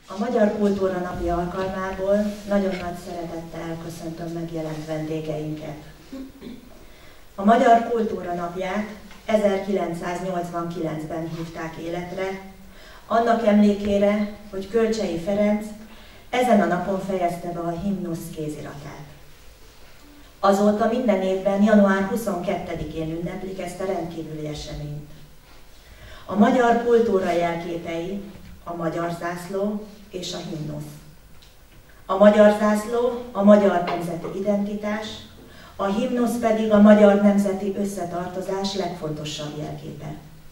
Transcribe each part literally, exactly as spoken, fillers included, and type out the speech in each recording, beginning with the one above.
A Magyar Kultúra Napja alkalmából nagyon nagy szeretettel köszöntöm megjelent vendégeinket. A Magyar Kultúra Napját ezerkilencszáznyolcvankilencben hívták életre, annak emlékére, hogy Kölcsey Ferenc ezen a napon fejezte be a himnusz kéziratát. Azóta minden évben január huszonkettedikén ünneplik ezt a rendkívüli eseményt. A magyar kultúra jelképei a magyar zászló és a himnusz. A magyar zászló a magyar nemzeti identitás, a himnusz pedig a magyar nemzeti összetartozás legfontosabb jelképe.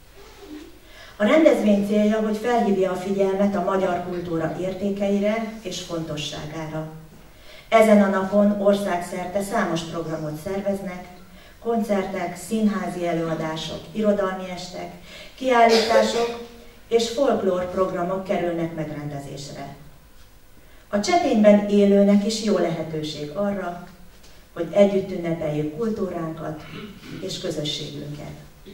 A rendezvény célja, hogy felhívja a figyelmet a magyar kultúra értékeire és fontosságára. Ezen a napon országszerte számos programot szerveznek, koncertek, színházi előadások, irodalmi estek, kiállítások és folklór programok kerülnek megrendezésre. A Csetényben élőnek is jó lehetőség arra, hogy együtt ünnepeljük kultúránkat és közösségünket.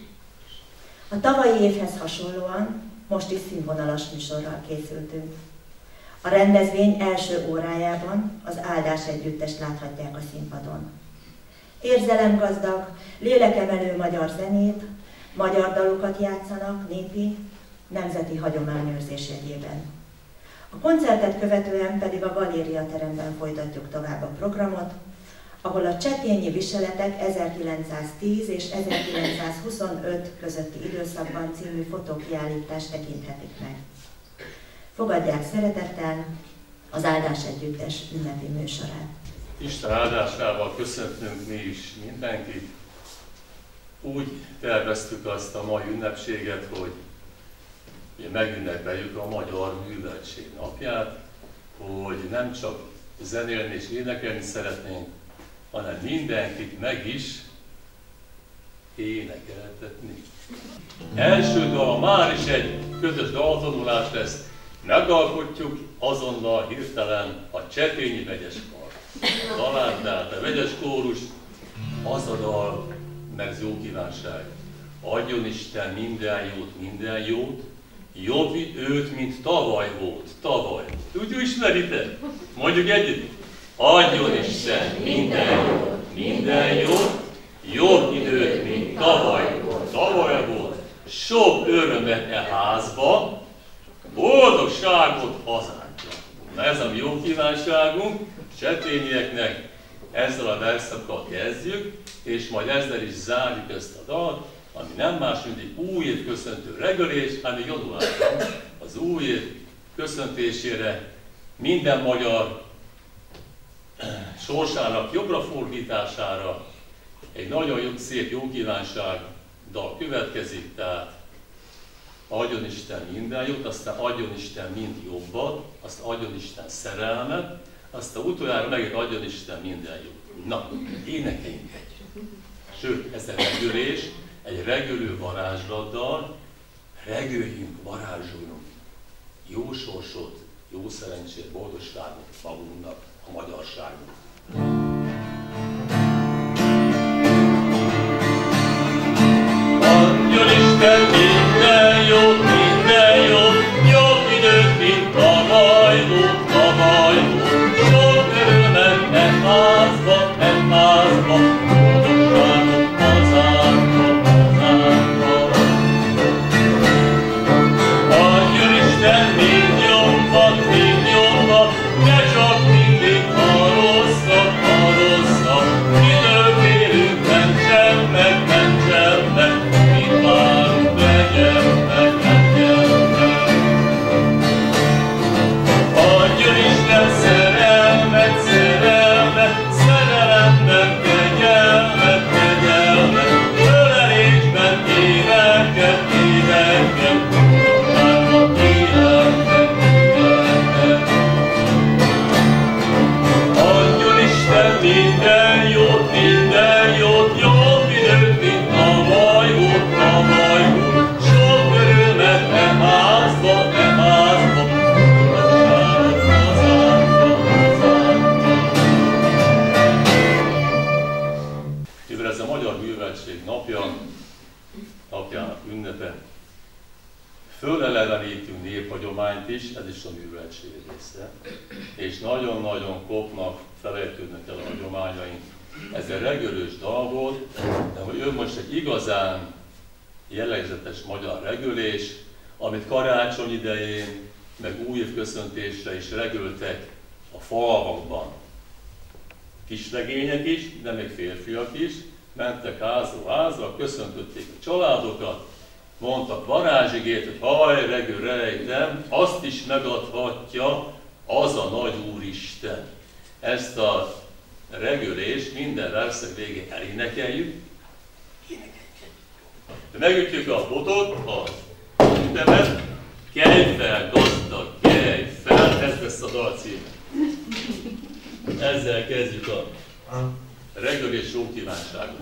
A tavalyi évhez hasonlóan most is színvonalas műsorral készültünk. A rendezvény első órájában az Áldás együttest láthatják a színpadon. Érzelemgazdag, lélekemelő magyar zenét, magyar dalokat játszanak népi, nemzeti hagyományőrzés jegyében. A koncertet követően pedig a Galéria teremben folytatjuk tovább a programot, ahol a csetényi viseletek ezerkilencszáztíz és ezerkilencszázhuszonöt közötti időszakban című fotókiállítást tekinthetik meg. Fogadják szeretettel az Áldás együttes ünnepi műsorát. Isten áldásával köszöntünk mi is mindenkit. Úgy terveztük azt a mai ünnepséget, hogy megünnepeljük a Magyar Műveltség Napját, hogy nem csak zenélni és énekelni szeretnénk, hanem mindenkit meg is énekeltetni. Első dal már is egy közös daltanulás lesz. Megalkotjuk azonnal hirtelen a csetényi vegyes kar dalát, tehát a vegyes kórus, az a dal, meg jó kívánság. Adjon Isten minden jót, minden jót, jobb őt, mint tavaly volt, tavaly. Úgy ismeritek? Mondjuk együtt. Adjon Isten minden jót, minden jót, jobb időt, mint tavaly volt, tavaly volt. Sok örömet e házba, boldogságot hazánkra. Na ez a mi jó kívánságunk, csetényieknek, ezzel a verszakkal kezdjük, és majd ezzel is zárjuk ezt a dalt, ami nem más, mint egy új év köszöntő reggelés, ami januárban az új év köszöntésére minden magyar sorsának jobbra fordítására egy nagyon jó, szép jó kívánság dal következik, tehát adjon Isten minden jót, aztán adjon Isten mind jobbat, azt adjon Isten szerelmet, aztán utoljára megint adjon Isten minden jót. Na, énekeljünk együtt. Sőt, ez a reggelés, egy reggelő varázsladdal, reggeljünk, varázsoljunk jó sorsot, jó szerencsét, boldogságot magunknak, a magyarságnak. Adjon Isten minden jót, minden jót, jobb időt, mint tavaly volt, tavaly volt. Sok örömet e házba, e házba, boldogságot hazánkba, hazánkba. Adjon Isten mind jobbat, mind jobbat, ne csak mindig a rosszat, a rosszat. Időt élünk, mentsen meg, mentsen meg, mit várunk, legyen meg, legyen meg. Adjon Isten szerelmet, szerelmet, szerelemben kegyelmet, kegyelmet, ölelésben éveket, éveket, boldogságban életet, életet. Adjon Isten minden jót, minden jót, jobb időt, mint tavaly volt, tavaly volt. Sok örömet e házba, e házba, boldogságot hazánkba, hazánkba. Mivel ez a Magyar Műveltség Napja, napjának ünnepe, fölelevenítünk néphagyományt is, ez is a műveltség része, és nagyon-nagyon kopnak, felejtődnek el a hagyományaink. Ez egy regölős dal volt, de hogy ő most egy igazán jellegzetes magyar regölés, amit karácsony idején, meg újévköszöntésre is regöltek a falvakban. Kislegények is, de még férfiak is, mentek házról házra, köszöntötték a családokat, mondtak varázsigét, hogy haj, regő rejtem, azt is megadhatja az a nagy Úristen. Ezt a regölést minden verszak végén elénekeljük. Megütjük a botot, a ütemet, kelj fel, gazdag, kelj fel, ez lesz a dal címe. Ezzel kezdjük a regölés jó kívánságot.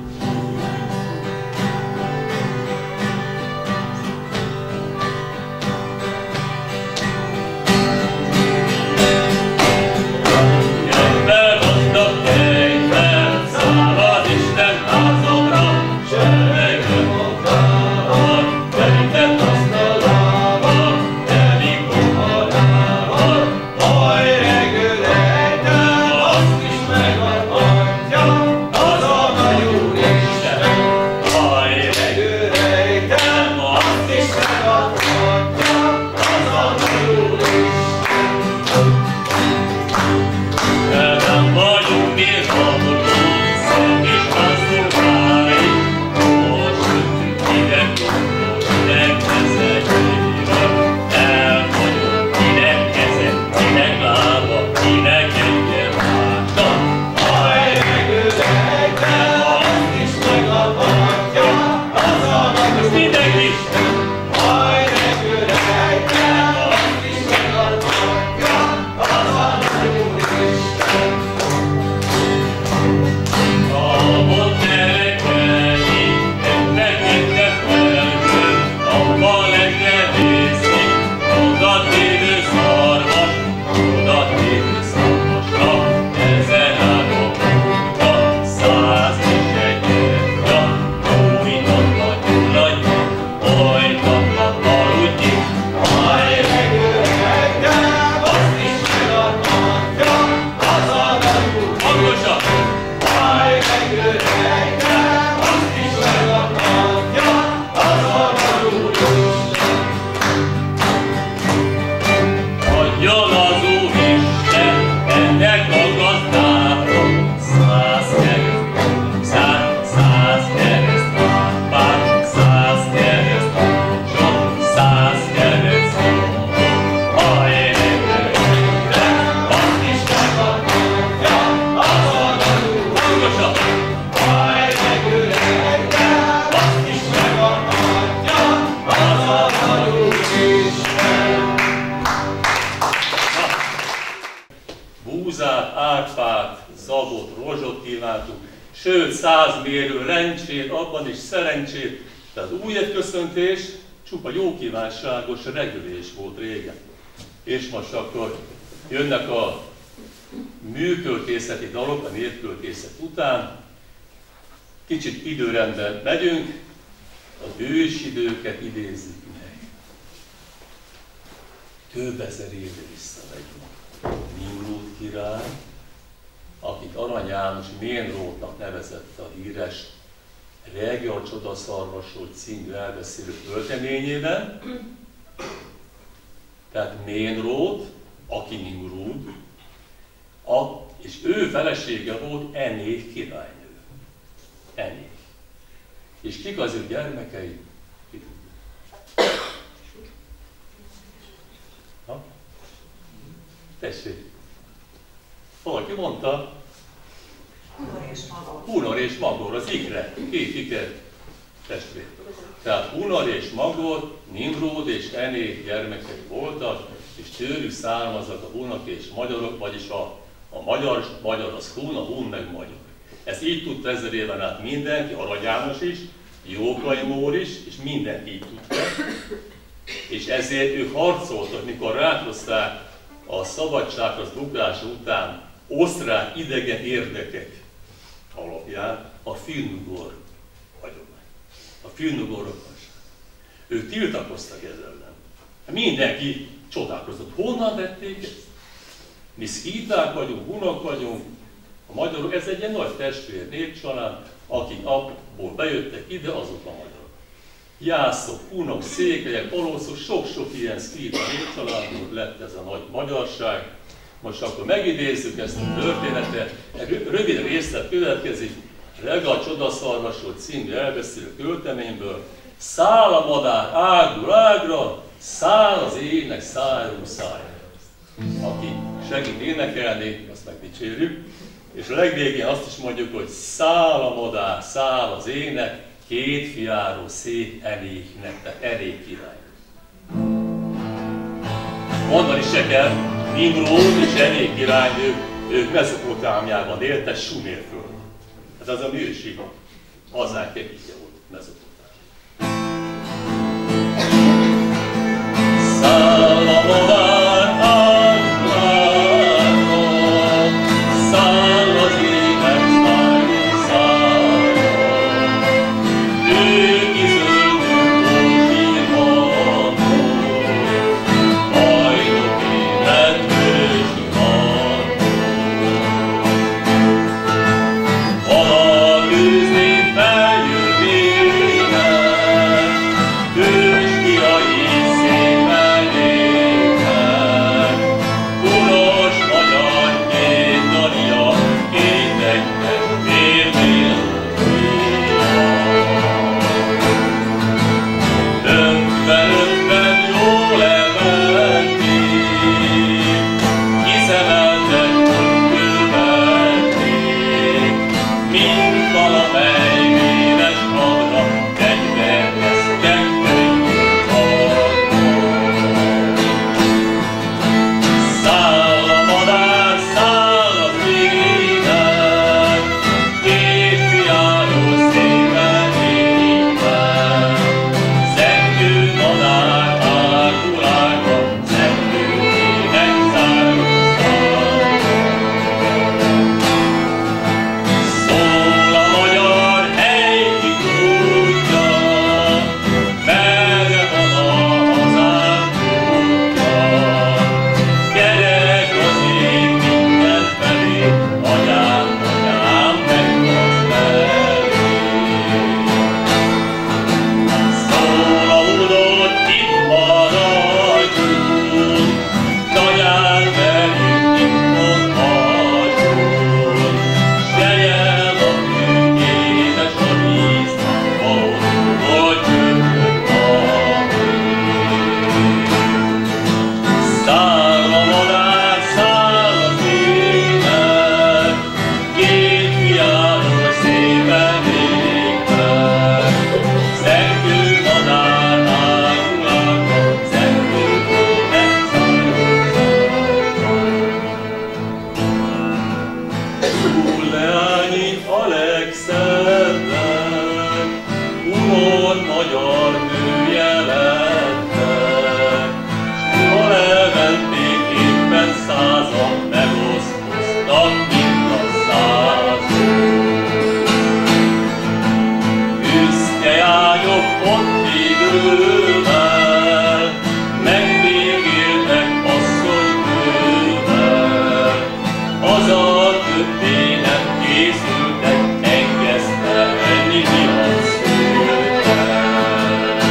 Búzát, árpát, zagot, rozsot kívántuk, sőt, százmérő lencsét, abban is szerencsét. Tehát újévköszöntés csupa jókívánságos regülés volt régen. És most akkor jönnek a műköltészeti dalok, a névköltészet után. Kicsit időrendben megyünk, az ősidőket idézzük meg. Több ezer éve visszamegyünk. Nimród király, akit Arany János Ménródnak nevezett a híres Rege a csodaszarvasról című elbeszélő költeményében. Tehát Ménród, aki Nimród, a, és ő felesége volt Enék királynő. Enék. És kik az ő gyermekei? Ha? Tessék. Valaki mondta? Hunor és Magor. Hunor és Magor, az ikre. Két iker testvér. Tehát Hunor és Magor, Nimród és Enék gyermekei voltak, és tőlük származnak a hunak és magyarok, vagyis a, a magyar, magyar az hun, a hun meg magyar. Ezt így tudta ezer éven át mindenki, Arany János is, Jókai Mór is, és mindenki így tudta. És ezért ők harcoltak, mikor ráthozták a szabadság az duglása után osztrák idegen érdekek alapján a finnugor hagyomány. A finnugor rokonság. Ők tiltakoztak ezzel ellen. Mindenki csodálkozott. Honnan vették ezt? Mi szkíták vagyunk, hunok vagyunk. A magyarok, ez egy ilyen nagy testvér népcsalád, akik abból bejöttek ide, azok a magyarok. Jászok, hunok, székelyek, oroszok, sok-sok ilyen szkíta népcsaládból lett ez a nagy magyarság. Most akkor megidézzük ezt a történetet. Egy rövid részlet következik. Rega Csodaszarvasról című elbeszélő költeményből. Száll a madár ágról ágra, száll az ének szájról szájra. Aki segít énekelni, azt megdicsérjük. És a legvégén azt is mondjuk, hogy száll a madár, száll az ének, két fiáról szép eléknek, tehát elék király. Mondani se kell, Nimród és Elék királynők, ők Mezopotámiában éltek, Sumérföldön. Ez az a mi ősi hazánk egyike volt, Mezopotámia. Száll a madár ágrára, száll az ének szájról szájra, ők izöldő ózsírban, hajdok élet ősi harcon. Valakőzni feljövőnek, ős fiai szépen élnek, uras magyar két Daria, két egyes vérvér Önkben, önkben jól emelték, kiszemeltek, hogy követték, mint valamely véres hadra, fegyverkeztek könnyű harcban. Száll a madár, száll az ének, két fiáról szépen éppen, zengő madár águl ágra, zengő ének szájról szájra. Szól a magyar hely, ki tudja, merre van a hazánk útja. Gyerek az ég mindenfelé, anyám, anyám, megvasd mellé. Szól a udod, itt maradjunk, tanyán velünk itt mondhatjunk. Seljen a tűk, édes a víz, hogy gyönyörű a víz. Száll a madár, száll az ének, két fiáról szépen ének, zengő madár águl ágra, zengő ének szájról szájra. Úr leányi Alexernek, unor magyar nője lettek, s hol elmenték éppen százan, megosztoztak mind a százon. Büszkejágyok ott idővel, megvégéltek asszonybővel, haza többé nem készültek, engesztelni fiat szültek.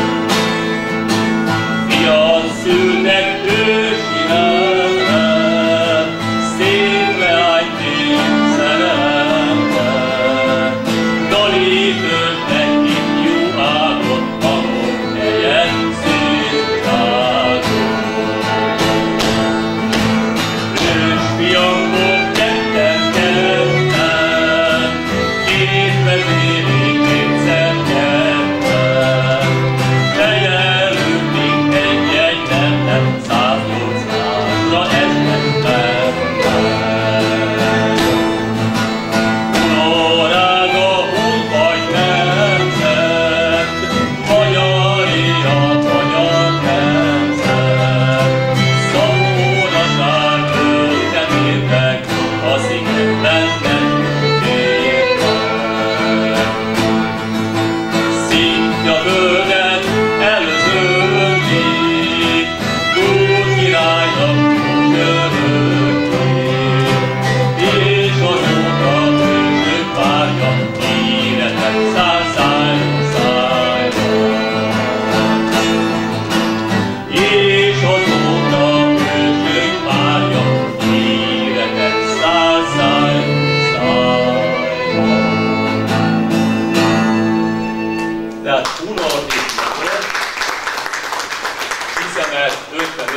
Fiat szültek ősi nemre, szép leány tény szerelemre, Dali töltek ifjú ágot, ahol helyen születtek.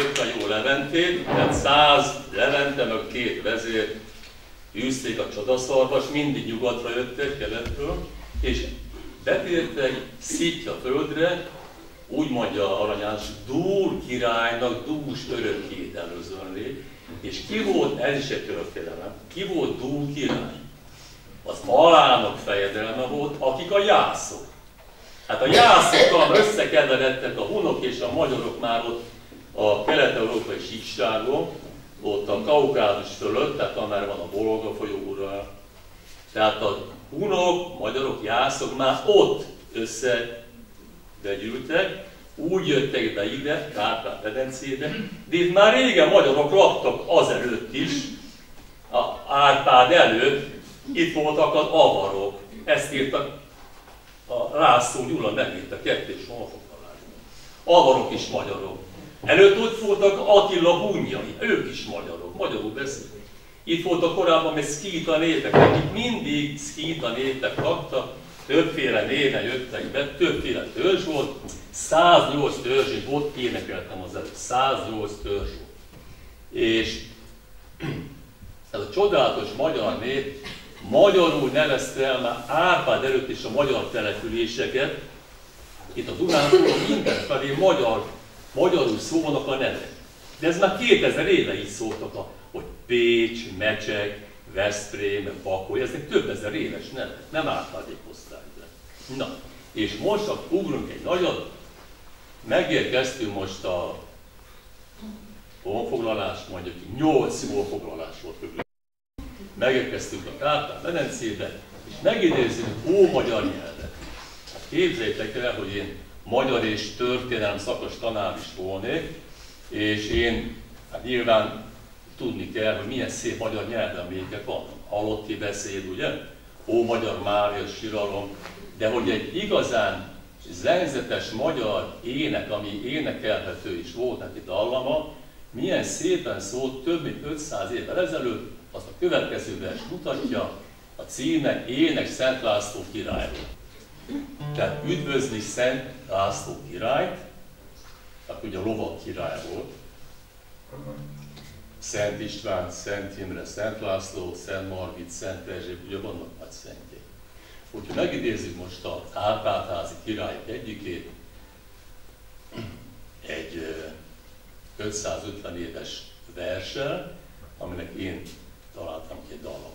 ötven jó leventét, tehát száz levente, meg két vezér űzték a csodaszarvas, mindig nyugatra jöttek, keletről, és betértek Szitja földre, úgy mondja Arany János, Dúr királynak dús örökét előzönni, és ki volt, ez is egy történelem, ki volt Dúr király? Az Alának fejedelme volt, akik a jászok. Hát a jászokkal összekeveredtek a hunok és a magyarok már ott a kelet-európai síkságon, ott a Kaukázus fölött, tehát amerre van a Volga folyóra. Tehát a hunok, magyarok, jászok már ott összegyűltek, úgy jöttek be ide, Kárpát-medencébe, de itt már régen magyarok laktak azelőtt is, a Árpád előtt, itt voltak az avarok. Ezt írtak, a László Gyula megírta kettős honfoglalásban. Avarok is magyarok. Előtt ott voltak Attila hunjai, ők is magyarok, magyarul beszélnek. Itt voltak korábban még szkíta népek, akik mindig szkíta népek laktak, többféle néven jöttek be, többféle törzs volt, száznyolc törzs volt, énekeltem az előtt, száznyolc törzs volt. És ez a csodálatos magyar nép magyarul nevezte el már Árpád előtt is a magyar településeket. Itt a Dunántúlon mindenfelé magyar, magyarul szólnak a nevek. De ez már kétezer éve így szóltak, a, hogy Pécs, Mecsek, Veszprém, Bakoly, ezek több ezer éves nevek, nem árpádék hozták be. Na, és most akkor ugrunk egy nagyot, megérkeztünk most a honfoglalás, mondjuk nyolc honfoglalás volt körül. Megérkeztünk a Kárpát-medencébe, és megidézzük ómagyar nyelvet. Hát képzeljétek el, hogy én magyar és történelem szakos tanár is volnék, és én hát nyilván tudni kell, hogy milyen szép magyar nyelvemlékek van. Halotti beszéd, ugye? Ómagyar Mária síralom, de hogy egy igazán zengzetes magyar ének, ami énekelhető is volt neki dallama, milyen szépen szólt több mint ötszáz évvel ezelőtt, azt a következő vers mutatja, a címe Ének Szent László királyról. Tehát üdvözli Szent László királyt, tehát ugye a lovak király volt. Szent István, Szent Imre, Szent László, Szent Margit, Szent Erzsébet, ugye vannak nagy szentjék. Úgyhogy megidézzük most az Árpád-házi királyok egyikét, egy ötszázötven éves verssel, aminek én találtam ki egy dallamot.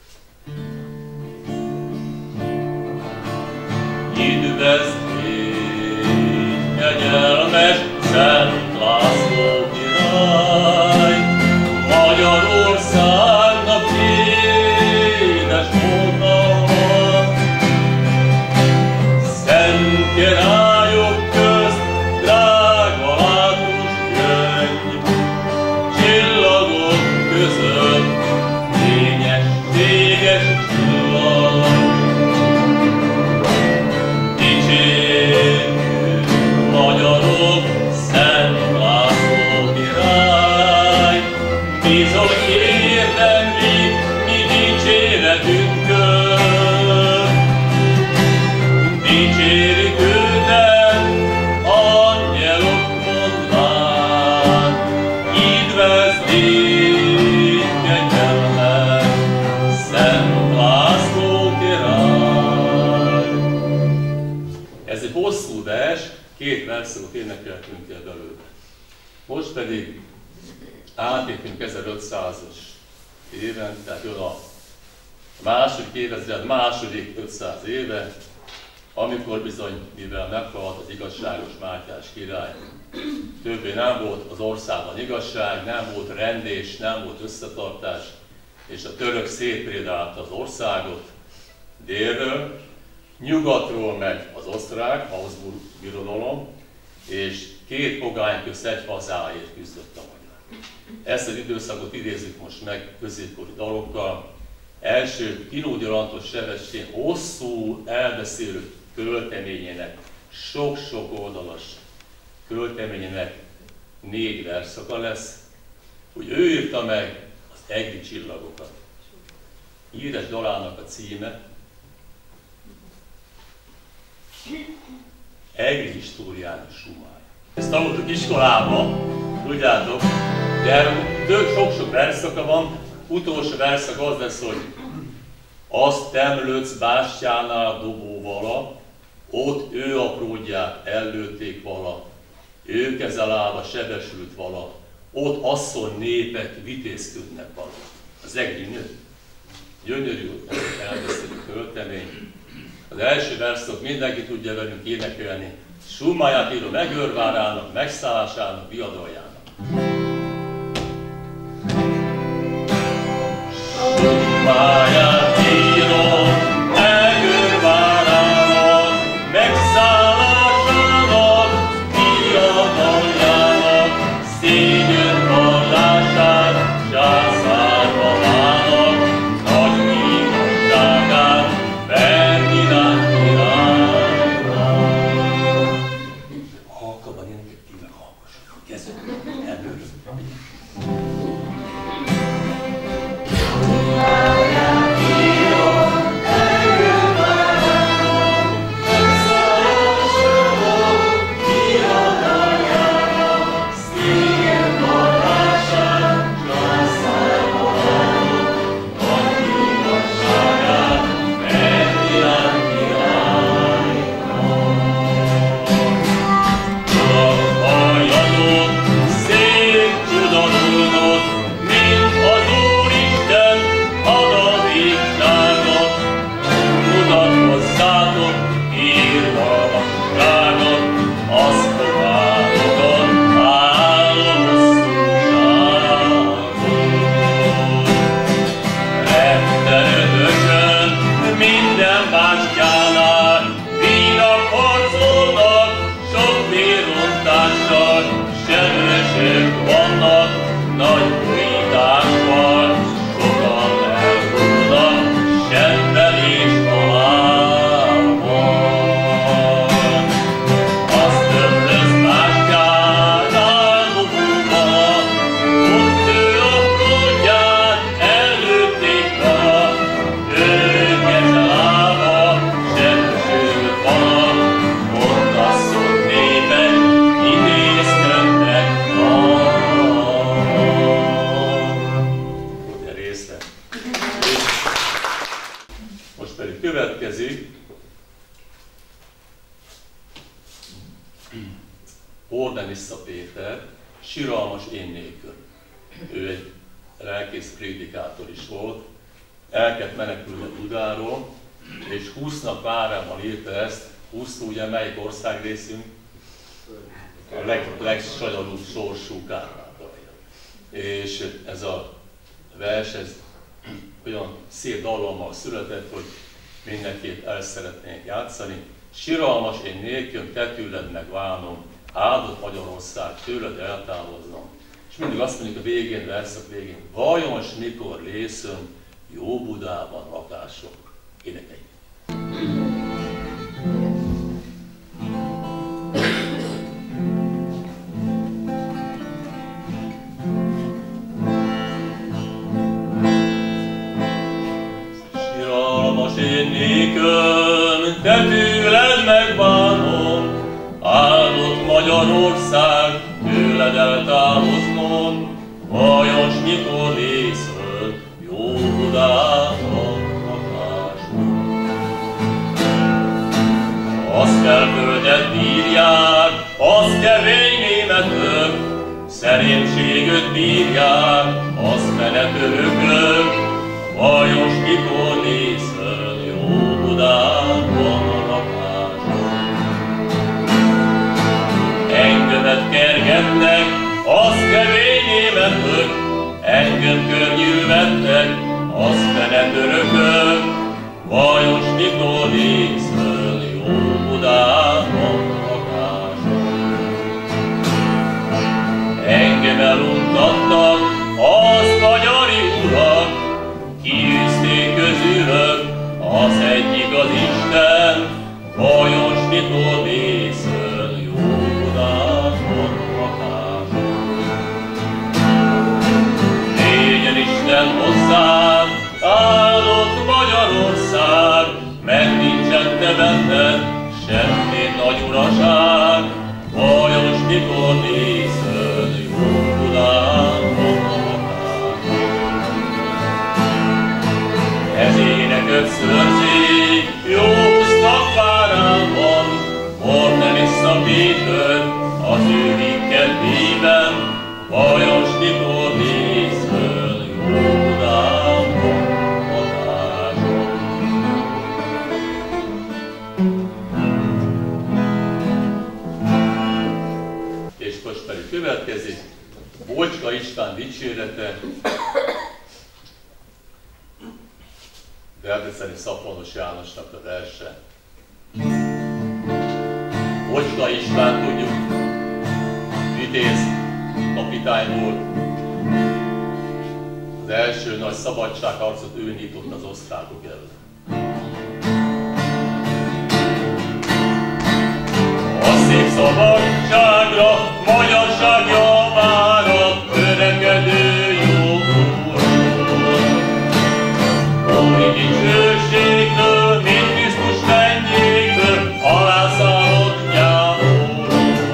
Üdvözlégy, kegyelmes Szent László király, Magyarországnak édes mondalma, Szent királyok közt drága látos gyöngy, csillagok között fényes, téges csillag. Dicsérjük, magyarok, Szent László király, bizony érdemli mi dicséretünket. Dicsérjük őtet, angyalok mondván, üdvözlégy, kegyelmes Szent László király. Ez egy hosszú vers, két verszót énekeltünk el belőle. Most pedig átépünk ezerötszázas éven, tehát jön a második évezred, második ötszáz éve, amikor bizony, mivel meghalt az igazságos Mátyás király, többé nem volt az országban igazság, nem volt rendés, nem volt összetartás, és a török szétprédálta az országot délről, nyugatról meg az osztrák, Habsburg birodalom, és két pogány közt egy hazáért küzdött a magyar. Ezt az időszakot idézzük most meg középkori dalokkal. Első Kinódi Lantos Sebestyén hosszú elbeszélő költeményének, sok-sok oldalas költeményének négy verszaka lesz, hogy ő írta meg az egri csillagokat. Híres dalának a címe Egri históriának sumája. Ezt tanultuk iskolában, tudjátok, de több sok-sok verszaka van, utolsó verszak az lesz, hogy azt temlőc bástyánál dobó vala, ott ő apródját ellőtték vala, ő kezel állva sebesült vala, ott asszony népek vitézködnek vala. Az egri nő. Gyönyörű, elvesztett költemény. Az első verszak mindenki tudja velünk énekelni. Summáját író megőrvárának, megszállásának, viadaljának. Summáját író megőrvárának, megszállásának, viadaljának, szégyen vallását, császárba válnak, nagy igazságát, Ferdinand királynak. Halkabban énekek, ti meg hallgassatok, kezdjük előről. Hordenissza Péter, Siralmas én nélkül. Ő egy lelkész prédikátor is volt, el kellett menekülni Budáról, és húsz nap várában írta ezt. húsz ugye melyik országrészünk? A leg, legsajadóbb sorsú Kárpátalja. És ez a vers, ez olyan szép dallammal született, hogy mindenkit el szeretnék játszani. Siralmas én nélkül, te tőled megvánom, áldott Magyarország, tőled eltávoznom. És mindig azt mondjuk a végén, verszak végén, vajon s mikor lészön, jó Budában lakások. Énekeljük. Siralmas én nékön, te tőled megvánom, áldott Magyarország, tőled eltávoznom, vajon s mikor lészöl, jó Budában lakásom. Azt felföldet bírják, azt kevény németök, szerénységöt bírják, azt menetörökök, vajon s mikor lészöl, jó Budában lakásom. Engemet kergetnek, az kevény németök, engem környülvettek, az fenet örökök, vajon s mikor lészöl, jó Budában lakásom. Engem eluntattak, az magyari urak, kiűzték közülök, az egyik az Isten, vajon s mikor lészöl, jó Budában lakásom. Légyen Isten hozzád, áldott Magyarország, mert nincsen te benned semmi nagy uraság, vajon s mikor lészöl, jó Most pedig következik Bocska István dicsérete, Debreceni Szaponos Jánosnak a verse. Bocska István, tudjuk, vitéz kapitány volt. Az első nagy szabadságharcot ő nyitott az osztrákok ellen. A szép szabadságra, magyarság javára törekedő jó úrról. Úri dicsőségből, mint Krisztus mennyékből, alászállott nyáról.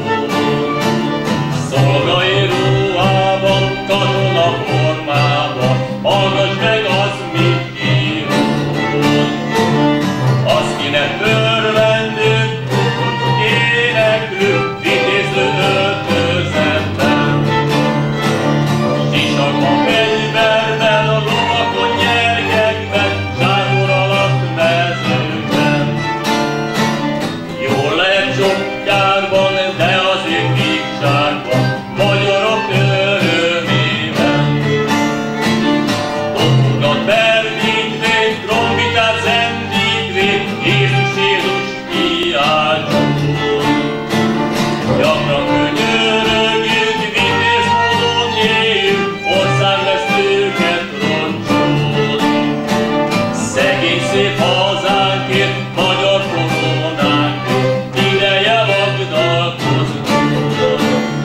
Szolgai ruhában, katona formában, hallgass meg az, mit írod. Az kinek örvendő, éneklő, vitézlő öltözemben. Sisakban, fegyverben, a lovakon, nyergekben, zsákor alatt mezőkben. Jól lehet sok gyárban, de azért vígságban, magyarok örömében. Topukat bervítvén, trombitát zendítvén, Jézus, Jézus kiáltson. Gyakran könyörögjük, vitéz módon éljük, országvesztőket roncsol. Szegény szép hazánkért, magyar koronánkért, ideje vagdalkoznod.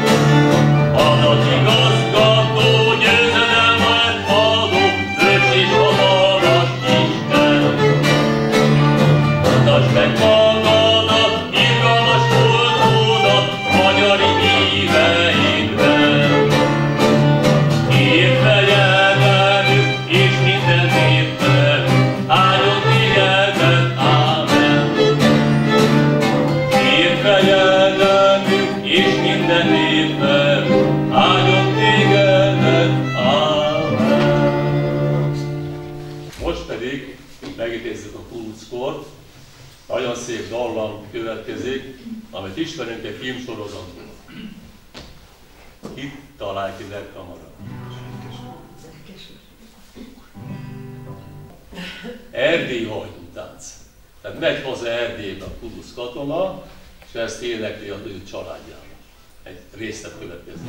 Adatigazgató, győzedelmet adó, bölcs és hatalmas Isten. Mutasd meg magadat, irgalmas voltodat, magyar íveidben. Írd fejedelmük, és minden népben, áldjon tégedet, ámen. Írd fejedelmük, és minden népben, áldjon tégedet, ámen. Most pedig megidézzük a kuruckort. Nagyon szép dallam következik, amit ismerünk egy filmsorozatból. Itt találj ki leghamarabb. Erdélyi hajdútánc. Tehát megy haza Erdélybe a kuruc katona, és ezt énekli az ő családjának. Egy részlet következik.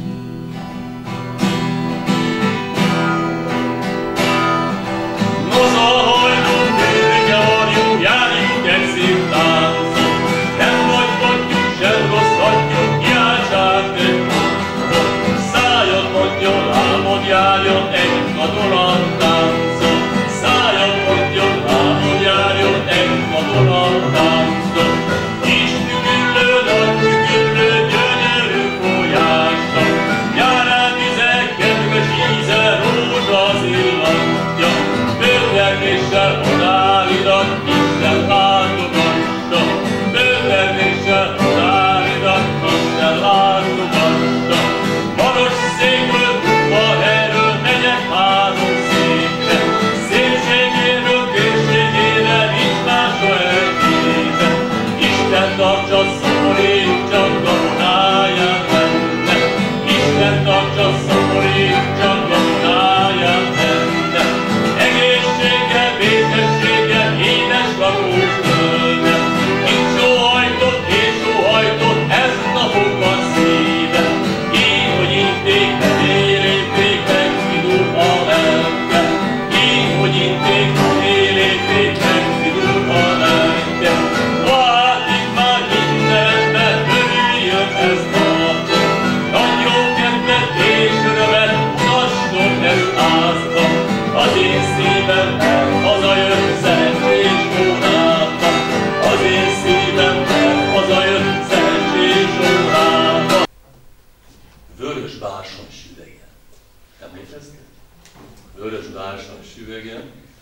Noza hajdú, bőrge varjú, járjunk egy szép táncot. Nem vagyhatjuk, sem rosszhatjuk, kiáltsák egy mondatot. Szájon mondjon, álmod járjon egy katonattáncot. Szájon mondjon, álmod járjon egy katonattáncot. Kis tükürlő, nagy tükürlő, gyönyörű folyása. Nyárán vizek, kedves íze, rózsa zillantja. Bőrlendéssel odálidat, Isten látogassa. Bőrlendéssel odálidat, Isten látogassa. Magas székből, a helyről megyek három székre. Szépségéről, készségére, nincs más a elképe. Isten tartsa, szomorítsa, gabonáján benne. Isten tartsa, szomorítsa, gabonáján benne. Egészséggel, békességgel, édes lakóföldön. Itt sóhajtott és sóhajtott, ez napokban szíve. Így, hogy inték, élépték, megfidul a lelke. Így, hogy inték, élépték, megfidul a lelke. Látik már mindenbe, örüljön ez napot. Nagy jó kedvet és örömet, mutasson ez házba. Az én szívem hazajön szerencsés órába. Az én szívem hazajön szerencsés órába. Vörös bársony süvegen. Emlékeztek? Vörös bársony süvegen.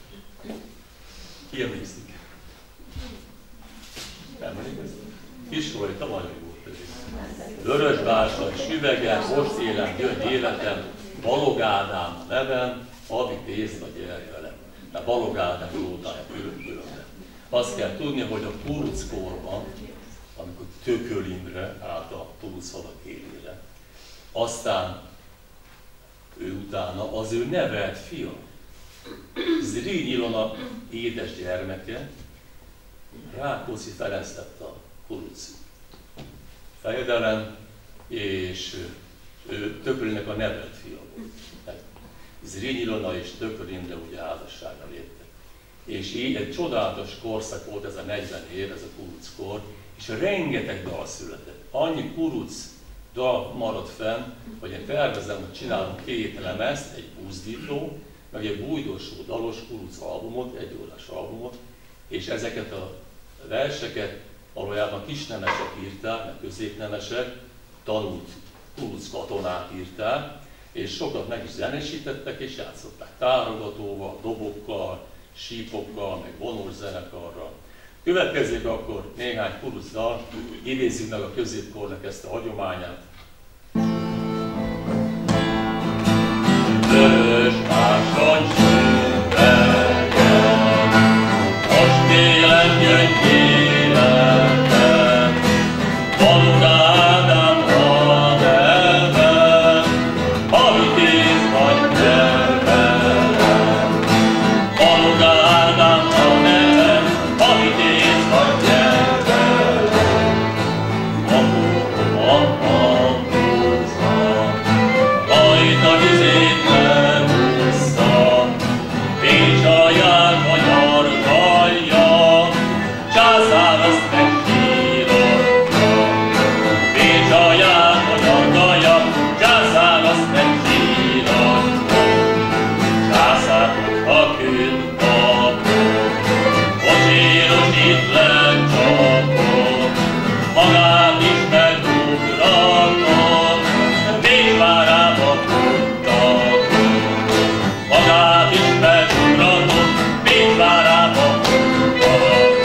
Ki emlékszik? Emlékeztek? Kis voltam, nagyon jó pedig. Vörös bársony süvegen, most élem, jön életem, Balog Ádám nevem, Abi tészta, gyere velem. Tehát Balog Ádám jótája külön-különben. Azt kell tudni, hogy a kuruckorban, amikor Tököl Imre állt a kurucfadak élére, aztán ő utána az ő nevelt fia, Zrínyi Ilona édes gyermeke, Rákóczi Ferenc lett a kuruc fejedelem, és ő Tökölinek a nevelt fia volt. Zrínyi Ilona és Tököli Imre ugye házasságra léptek. És így egy csodálatos korszak volt ez a negyven év, ez a kuruckor, és rengeteg dal született. Annyi kuruc dal maradt fenn, hogy én tervezem, hogy csinálunk két lemezt, egy buzdító, meg egy bújdosó dalos kuruc albumot, egy órás albumot, és ezeket a verseket valójában kisnemesek írták, meg középnemesek, tanult kuruc katonák írták, és sokat meg is zenésítettek és játszották tárogatóval, dobokkal, sípokkal, meg vonós zenekarral. Következzék akkor néhány kurucdal, idézzük meg a középkornak ezt a hagyományát. Vörös ásany süvegyen, most télen gyöngy életben, Balog Ádám a neve, Havitéz vagy nyelven. Balog Ádám a neve, Havitéz vagy nyelven. Magóban hangozva, rajta vizét nem húzza, Pécs alján magyar galja, császár azt megsírotta. Pécs alján magyar galja, császár azt megsírotta. Császár, ha küld kapott, Bocséros itt lecsapott, magát is megugratott, Pécs várába futtatott. Magát is megugratott, Pécs várába futtatott.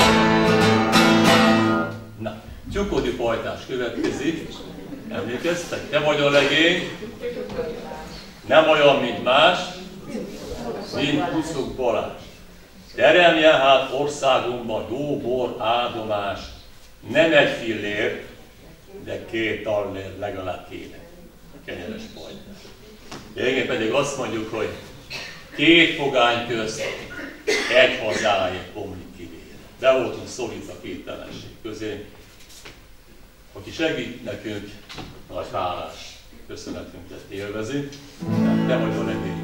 Na, Tyukodi pajtás következik. Emlékeztek? Te vagy a legény, nem olyan, mint más, mint Kuszuk Balázs. Teremjen hát országunkban jó bor áldomás, nem egy fillér, de két tallér legalább kéne. Kenyeres pajtás. Végén pedig azt mondjuk, hogy két fogány közt egy hazáért bomlik kivéve. Be voltunk szorítva két telenség közé. Aki segít nekünk, nagy hálás köszönetünket élvezi, mert te vagy a legény.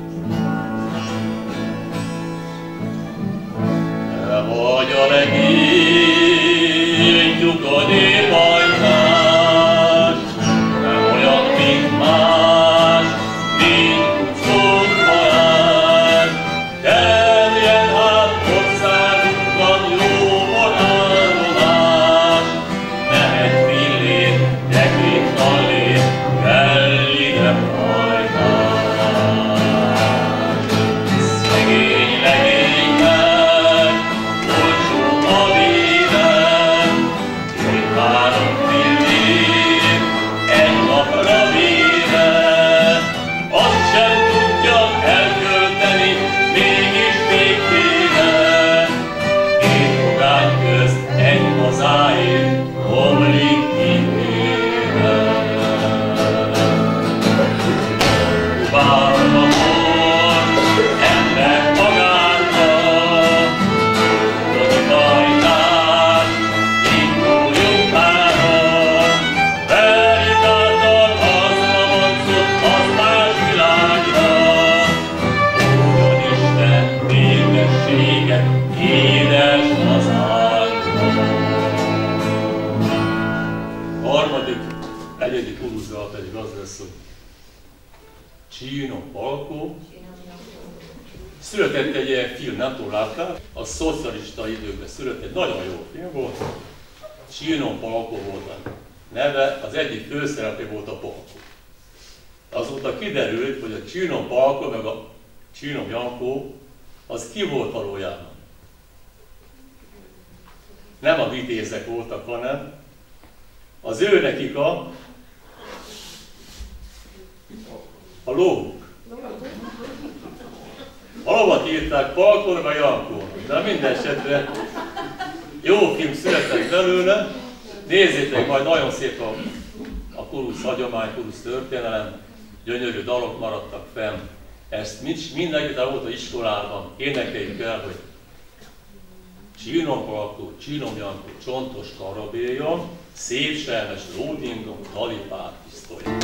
Te vagy a legény, Tyukodi pajtás, nem olyan, mint más, mint Kuszuk Balázs. Terjen hát országunkban jó bor áldomás, nem egy fillér, de két tallér, kell ide pajtás. Szegény legénynek, olcsó a védelem, két-három fillér, egy napra véve, azt sem tudja elkölteni, mégis végkéne. Két fogány közt egy hazáért bomlik kivéve. Kubába bor, ember magánra, Tyukodi pajtás, induljunk három, verjük által hazavancot az más világra. Ugyan Isten békességet, édes hazánkra. A harmadik, negyedik kurucdal pedig az lesz, hogy Csíno Palkó. Született egy ilyen film, nem tudom, látták? A szocialista időkben született, nagyon jó film volt. Csíno Palkó volt a neve, az egyik főszereplő volt a Palkó. Azóta kiderült, hogy a Csíno Palkó meg a Csíno Jankó, az ki volt valójában? Nem a vitézek voltak, hanem az ő nekik a, a lóvuk. A lovat írták Palkónak, a Jankónak, de minden esetre jó film született belőle. Nézzétek, majd nagyon szép a, a kurusz, hagyománykurusz történelem, gyönyörű dalok maradtak fenn. Ezt mindenki volt az iskolában, énekeljük el, hogy csínompalkó, csínomjankó, csontos karabélyom, szépselmes lódingom, talipát pisztolyom.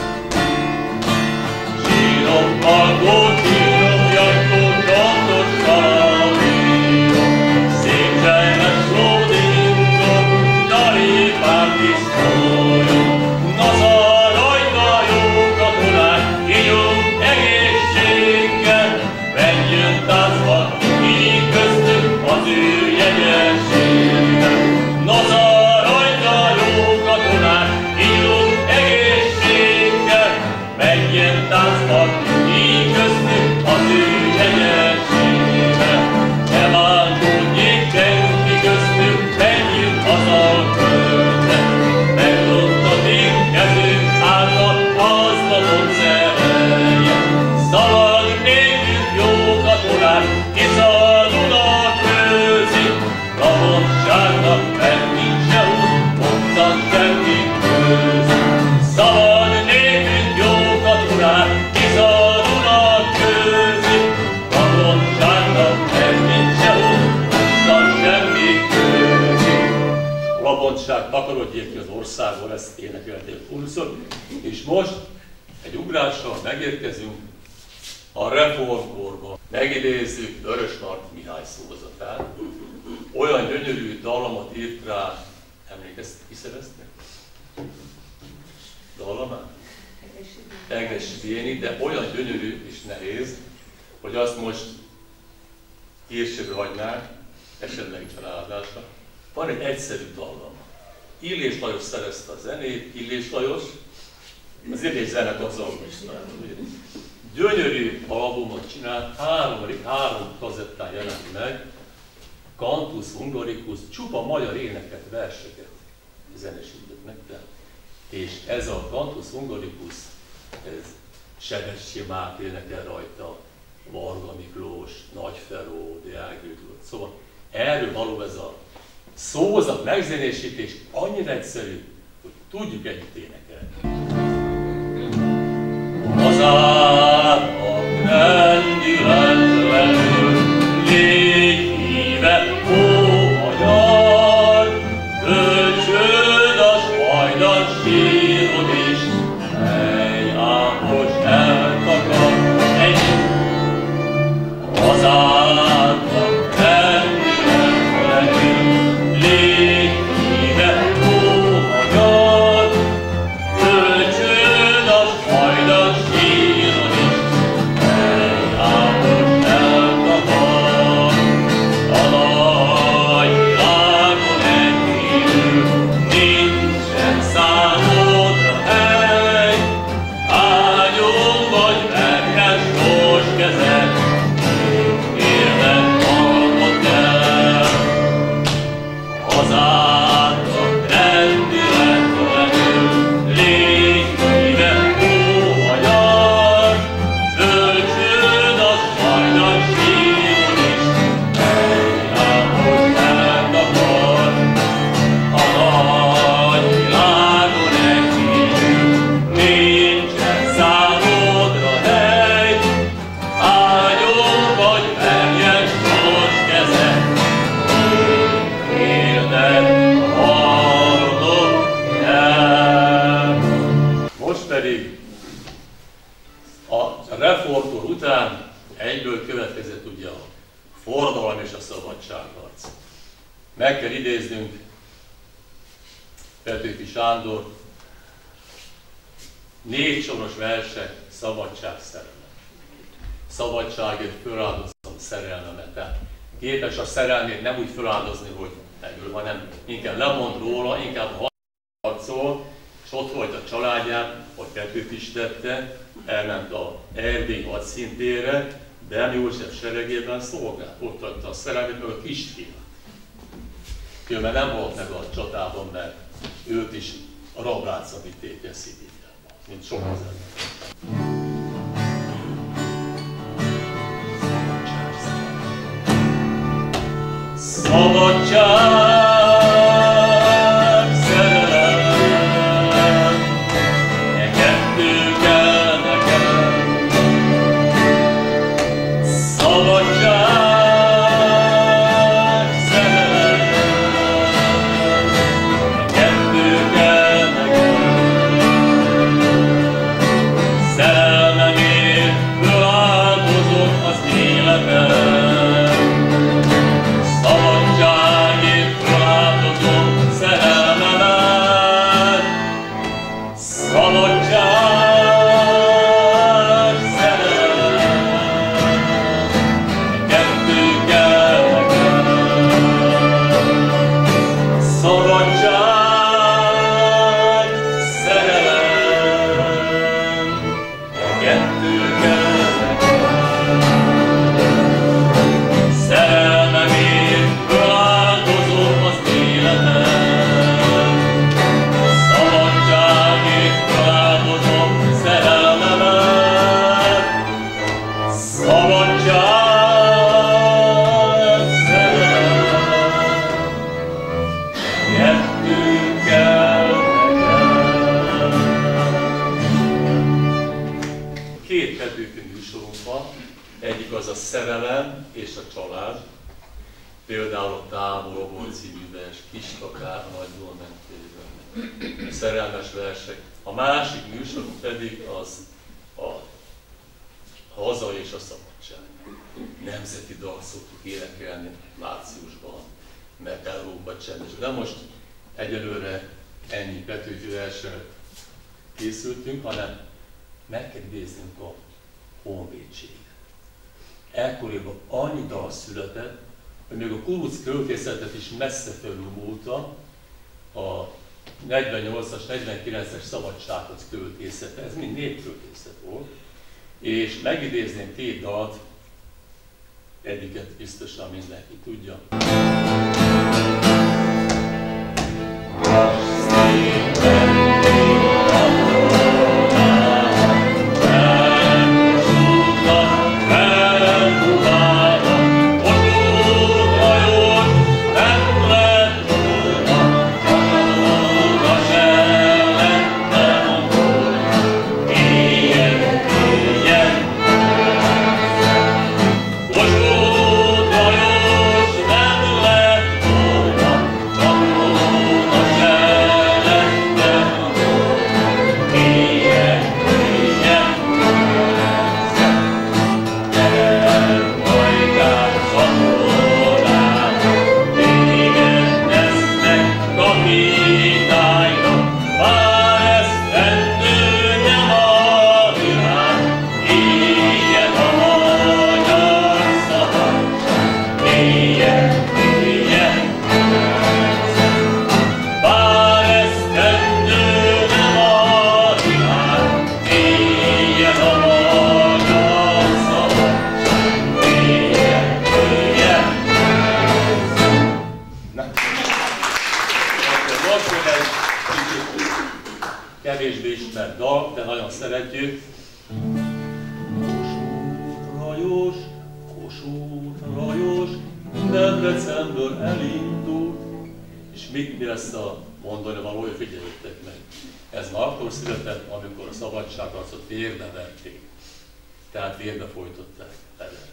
Csínompalkó, csínomjankó, csontos karabélyom, szépselmes lódingom, talipát pisztolyom. Nazarajta jó katonák, ígyunk egészséggel, menjünk táncba, így köztük az ő jegyességgel. Nazarajta jó katonák, ígyunk egészséggel, menjünk táncba, így köztük az ő jegyességgel. Ne bántódjék senki köztük, menjünk haza körbe, megrontatik kezünk által az napot szerelje. Szalad nékünk jó katonák, hisz a Duna közi, rabonságnak meg nincs se út, ottan semmi közi. Szalad nékünk jó katonák, hisz a Duna közi, rabonságnak meg nincs se út, ottan semmi közi. A labontság takarodjék ki az országból, ezt énekelték húszszor, és most egy ugrással megérkezünk a reformkorba. Megidézzük Vörösmarty Mihály szózatát. Olyan gyönyörű dallamot írt rá, emlékeztek, ki szerezte? Dallamát? Egressy Béni, de olyan gyönyörű és nehéz, hogy azt most hírségre hagynák, esetleg feláldásra. Van egy egyszerű dallam. Illés Lajos szerezte a zenét, Illés Lajos, az Illés zenekar zongorista. Gyönyörű albumot csinált, három, három kazettán jelent meg, Cantus Hungaricus, csupa magyar éneket, verseket zenesített nektek. És ez a Cantus Hungaricus, ez Sebessy Máté énekel rajta, Varga Miklós, Nagy Feró, Deák György. Szóval erről való ez a szózat, megzenésítés annyira egyszerű, hogy tudjuk együtt énekelni. Hazának rendületlenül légy híve, ó magyar, kölcsön a sajnas sírod is, mely ápos eltakar egy hazának rendületlenül légy híve, ó magyar, kölcsön a sajnas sírod is, mely ápos eltakar. A nagy világon egy hívő, nincsen számodra hely, ágyon vagy verhes sors kezed, érted halmod el. Hazádnak rendületlenül légy híve, ó magyar, kölcsön a sajnas sírod is, mely ápos eltakar. A nagy világon egy hívő, nincsen számodra hely, ágyon vagy verjes sors kezed, érted hallod el. Most pedig a reformkor után egyből következett ugye a forradalom és a szabadságharc. Meg kell idéznünk Petőfi Sándor négy soros verse, szabadságszerelem. Szabadságért föláldozom szerelmemet. Tehát képes a szerelmét nem úgy feláldozni, hogy megöl, hanem inkább lemond róla, inkább harcol, és ott volt a családját, hogy Petőfi is tette, elment a erdély hadszintére, Bem József seregében szolgált, ott adta a szerelmét, meg a kisfiát. Különben nem volt meg a csatában, mert őt is a rablácra vitték el Szibériába, mint sok az ember. Szabadság, szerelem, a szerelem és a család, például a Távolból című vers, Kistakár nagyból mentében, a szerelmes versek. A másik műsor pedig az a haza és a szabadság. Nemzeti dalt szoktuk énekelni márciusban, meg Európa csendes. De most egyelőre ennyi Petőfi versre készültünk, hanem meg kell idéznünk a honvédséget. Ekkoriban annyi dal született, hogy még a kuruc költészetet is messze felülmúlta a negyvennyolcas, negyvenkilences szabadsághoz költészete, ez mind népköltészet volt, és megidézném két dalt, egyiket biztosan mindenki tudja. Kevésbé ismert dal, de nagyon szeretjük. Kossuth Lajos, Kossuth Lajos, Debrecenből elindult. És mit mi lesz a mondani valója, figyeljétek meg. Ez már akkor született, amikor a szabadságharcot vérbe verték. Tehát vérbe folytották, leverték.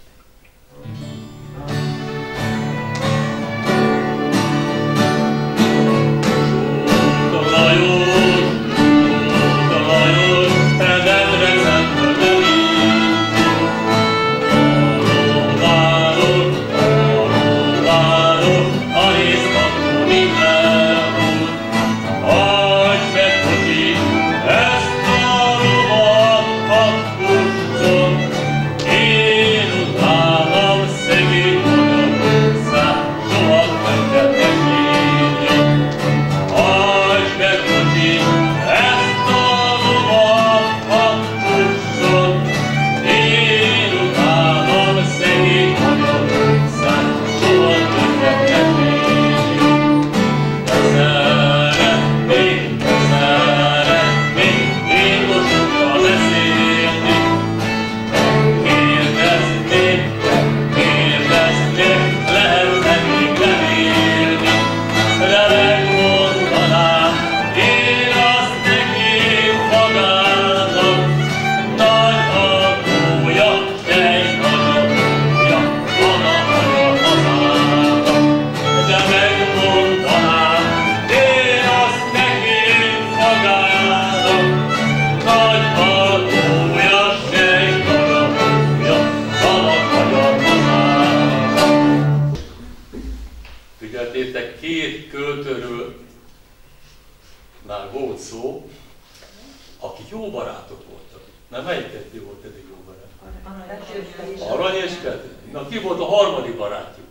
Két költőről már volt szó, akik jó barátok voltak. Nem, melyik kettő volt eddig jó barát? Arany és Pető. Na, ki volt a harmadik barátjuk?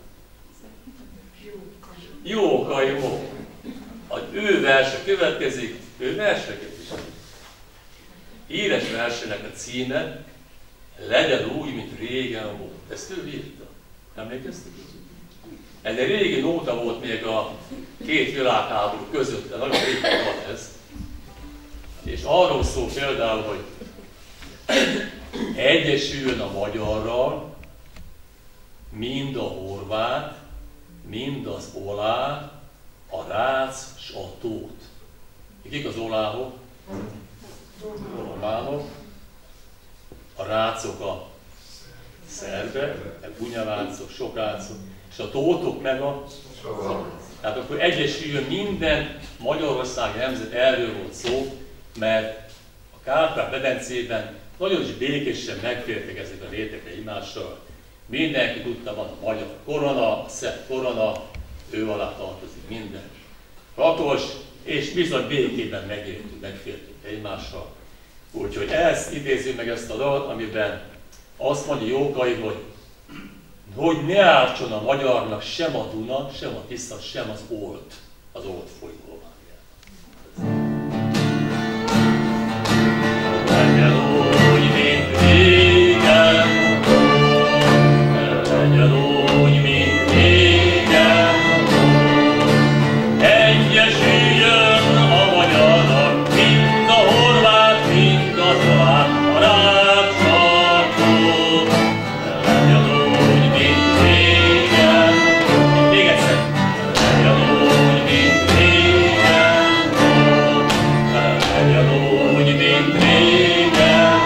Jókai Mó. Az ő verse következik, ő verseket is. Híres versének a címe Legyen úgy, mint régen volt. Ezt ő írta. Emlékeztek? Ez egy régi nóta volt még a két világháború között, de nagyon régen van ez. És arról szól például, hogy egyesüljön a magyarral mind a horvát, mind az olá, a rác s a tót. Kik az oláhok? A románok. A rácok a szerbek, meg bunyavácok, sokácok, és a tótok meg a szlovák. Tehát akkor egyesüljön minden Magyarországi nemzet, erről volt szó, mert a Kárpát-medencében nagyon is békésen megfértek ezek a rétegek egymással. Mindenki tudta, van a magyar korona, a szent korona, ő alá tartozik minden. Rakos, és bizony békében megértünk, megfértünk egymással. Úgyhogy ezt idézzük meg ezt a dalt, amiben azt mondja Jókai, hogy hogy ne ártson a magyarnak sem a Duna, sem a Tisza, sem az Olt, az Olt folyó Romániában. Legyen úgy, mint régen, legyen úgy, mint régen, egyesüljön a magyarnak, mind a horvát, mind a szlovák, a rácsató. Legyen úgy, mint régen, még egyszer, legyen úgy, mint régen, legyen úgy, mint régen,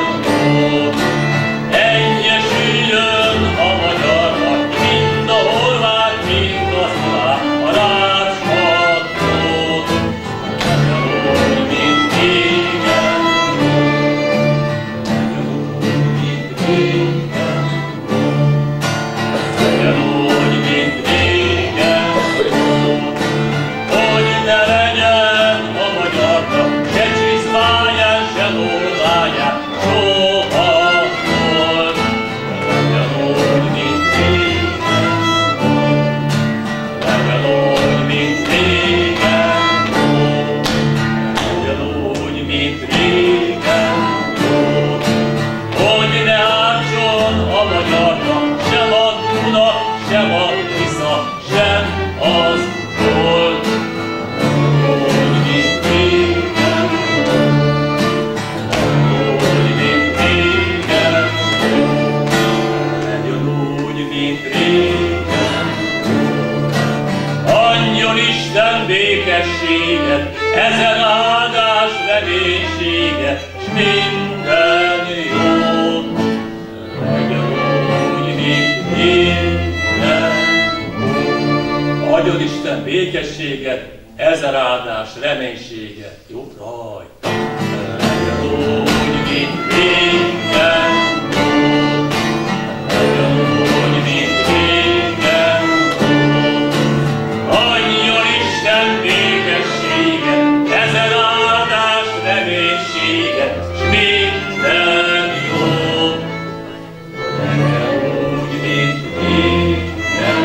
egyesüljön a magyarnak, mind a horvát, mind a szlovák, a rácsató. Legyen úgy, mint régen, legyen úgy, mint régen, legyen úgy, mint régen, hogy ne legyen a magyarnak se csizmáján, se lóváján, soha volt. Legyen úgy, mint régen, legyen úgy, mint régen, legyen úgy, mint régen, hogy ne ártson a magyarnak sem a Duna, sem a Tisza, sem az Olt. Úgy, mint régen, úgy, mint régen, legyen úgy, mint régen. Adjon Isten békességet, ezen áldás reménységet, s minden jó. Legyen úgy, mint régen. Adjon Isten békességet, ezer áldás reménységet. Jó, raj! Legyen úgy, mint régen. Legyen úgy, mint régen. Adjon Isten békességet, ezer áldás reménységet, s minden jó. Legyen úgy, mint régen.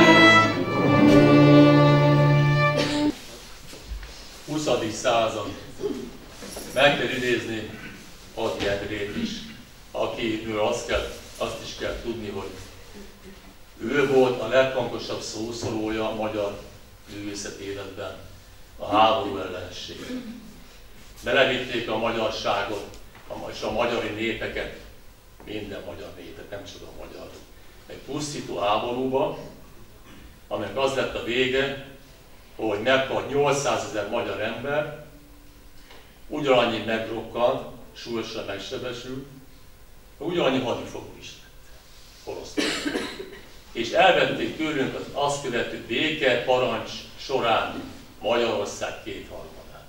huszadik század. Meg kell idézni Ady Endrét is, akiről azt, kell, azt is kell tudni, hogy ő volt a leghangosabb szószólója a magyar művészet életben, a háború ellenség. Belevitték a magyarságot, és a magyari népeket, minden magyar népet, nem csak a magyar, egy pusztító háborúba, aminek az lett a vége, hogy meghalt nyolcszázezer magyar ember, ugyanannyi megrokkant, súlyosan megsebesült, ugyanannyi hadifogó is lett Oroszországban. És elvették tőlünk az azt követő béke parancs során Magyarország kétharmadát.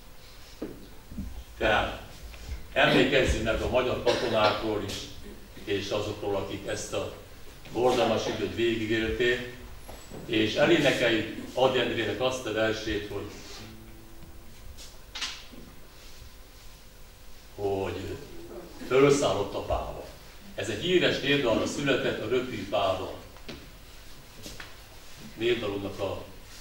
Tehát emlékezzünk meg a magyar katonákról is, és azokról, akik ezt a borzalmas időt végigélték, és elénekeljük Ady Endrének azt a versét, hogy, hogy fölszállott a páva. Ez egy híres névdalra született, a Röpű Páva névdalunknak a,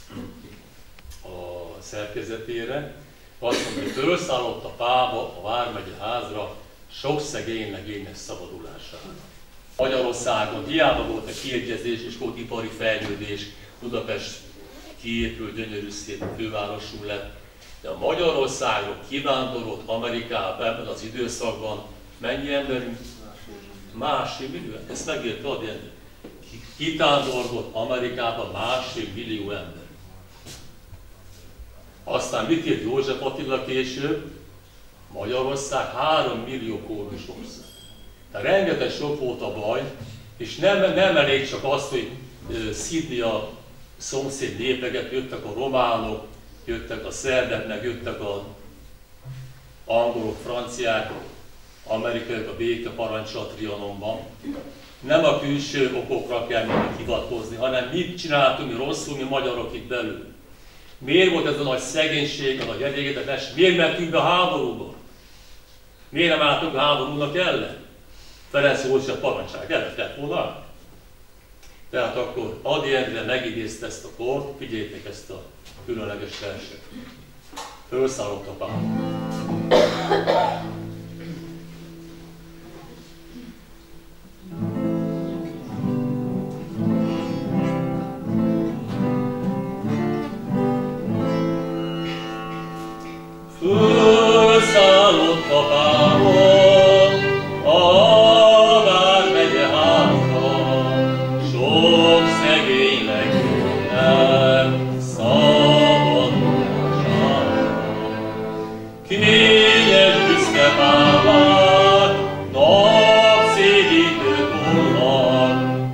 a szerkezetére. Azt mondja, hogy fölszállott a páva a vármegye házra, sok szegény legénynek szabadulására. Magyarországon hiába volt a kiegyezés és volt ipari fejlődés, Budapest kiépült, gyönyörű szép fővárosul lett, de a Magyarországról kivándorolt Amerikába ebben az időszakban mennyi emberünk? Másfél millió. Ezt megírta Ady Endre. Kitándorolt Amerikába másfél millió ember. Aztán mit írt József Attila később? Magyarország három millió kórus ország. Tehát rengeteg sok volt a baj, És nem, nem elég csak az, hogy szidni a szomszéd népeket, jöttek a románok, jöttek a szerbek, meg jöttek a angolok, franciák, amerikaiak a béke parancsra a Trianonban. Nem a külső okokra kell mindig hivatkozni, hanem mit csináltunk mi rosszul, mi magyarok itt belül. Miért volt ez a nagy szegénység, a nagy elégedetlen, miért mentünk be a háborúba? Miért nem álltunk a háborúnak ellen? Ferenc József a parancsák előtt lett volna. Tehát akkor Ady Endre megidézte ezt a kort, figyeljétek ezt a különleges verset. Fölszállott a pál. Fölszállott a pálon, a vármegye házba, sok szegénynek jönnek szabadulására. Kényes büszke pálvár, napszédítő tollal,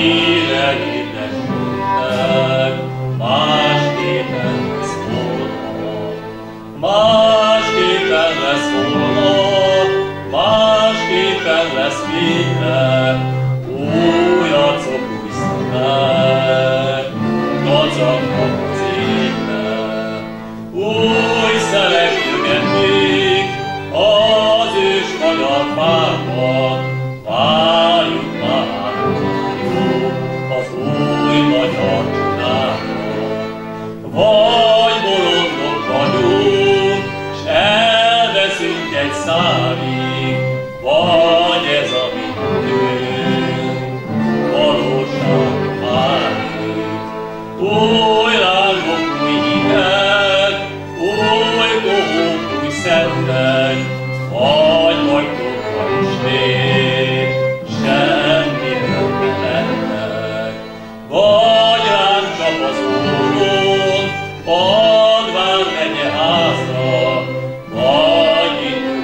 élegédesülnek, másképpen lesz volna. Másképpen lesz holnap, másképpen lesz végre, új arcok új színek, gazagnak az égnek. Új szelek jögették az ős magyar pártban, várjuk már, várjuk az új magyar csodákat. Vagy bolondok vagyunk, s elveszünk egy szálig, vagy ez a mindünk, valóság válik. Új lázsok, új hideg, új kohók, új szentek, vagy vagytok, vagy ismét, semmi nem lehetnek. Vagy ránk csap az óron, Pad vármegye házra, vagy itt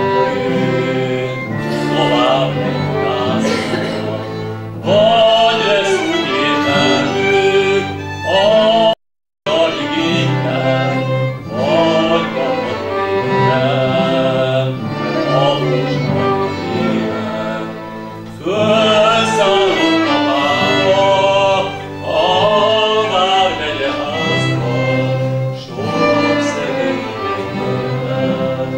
jön, tovább megyünk házra. Vagy lesz úgy értelmük a magyar igénynek, vagy kaphatunk minden, valóság ének. Fölszállott a pálva, a vármegye házba, sok szegénynek jönnek,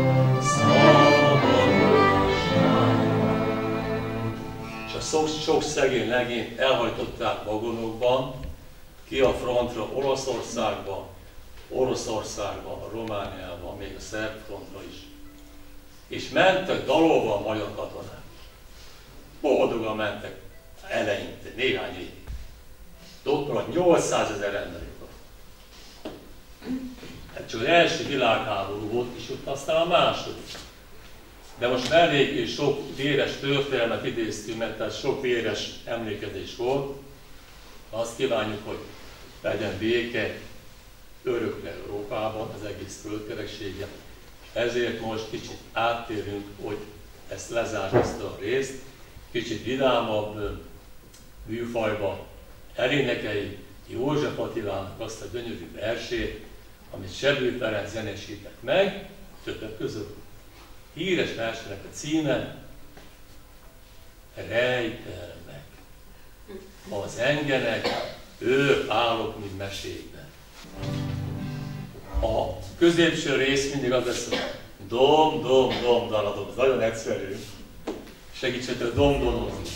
szabadulásra. És a sok, sok szegény legényt elhajtották vagonokban, ki a frontra Oroszországba, Oroszországba, a Romániába, még a szerb frontra is. És mentek dalolva a magyar katonák. Boldogan mentek eleinte, néhány évig. De ott maradt nyolcszázezer emberük. Hát csak az első világháború volt, és ott aztán a második. De most már elég sok véres történelmet idéztünk, mert ez sok véres emlékezés volt. Azt kívánjuk, hogy legyen béke örökre Európában, az egész földkereksége. Ezért most kicsit áttérünk, hogy ezt lezárni ezt a részt, kicsit vidámabb műfajba elénekeljük József Attilának azt a gyönyörű versét, amit Sebő Ferenc zenésített meg, többek között híres versnek a címe Rejtelmek. Az engenek, ők állok, mint mesékben. A középső rész mindig az lesz, hogy dom, dom, dom, daladom. Ez nagyon egyszerű. Segítsetek domdonozni.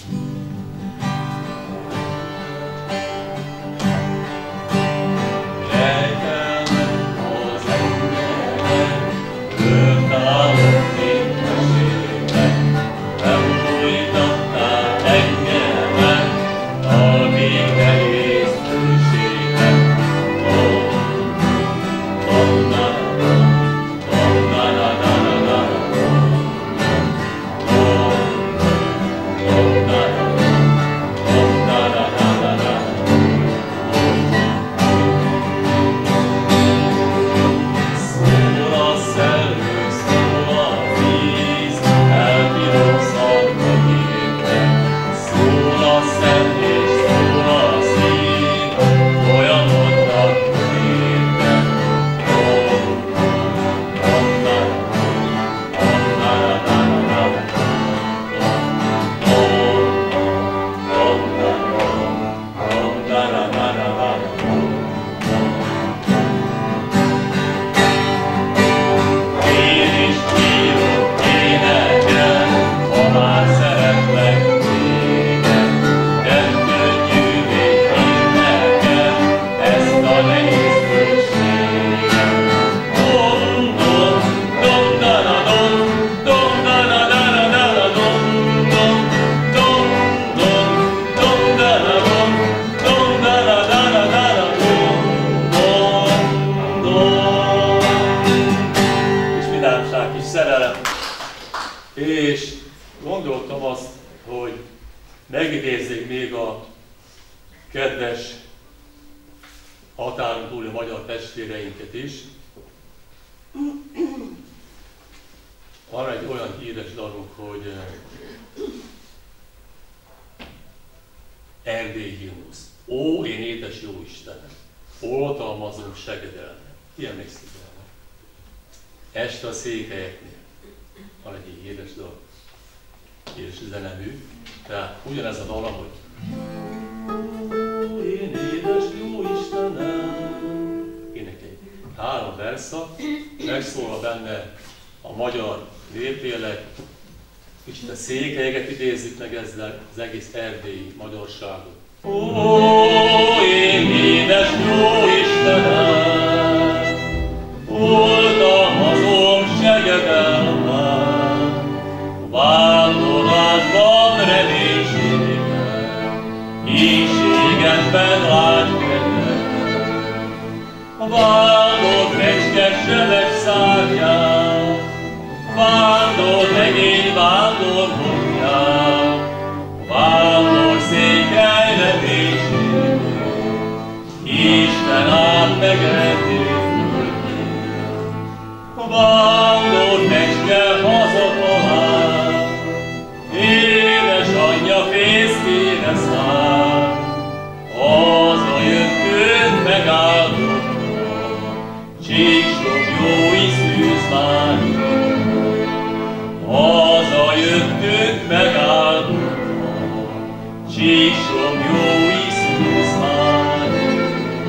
Rejtelmek az engenek, ők állok, mint mesékben. Elújtattál engemet, a még nehéz tűséget. Oh, És gondoltam azt, hogy megidézzék még a kedves határon túli magyar testvéreinket is. Van egy olyan híres dalunk, hogy Erdély himnusz. Ó, én édes jó Istenem, oltalmazom segedelmet. Ki emlékszik el? Este a székelyeknél. Van egy így híres dal, és zenemű. Tehát ugyanez a dalam, hogy én édes jó Istenem. Énekeljük. Három verszak, megszólal benne a magyar népélek, kicsit a székelyeket idézzük meg ezzel az egész erdélyi magyarságot. Ó, én édes jó Istenem, oltalmazom segedelmet, vándorlásban reménységem, éhségemben látj kedvem, vándor fecskes sebes szárnyát, vándor legény, vándor homját, vándor székely reménységem, Isten át megedél földjén. Vándor fecske hazatalál, édesanyja fészkére száll, hazajöttünk megáldottan, csíksom jó iszűz várjuk. Hazajöttünk megáldottan, csíksom jó iszűz várjuk.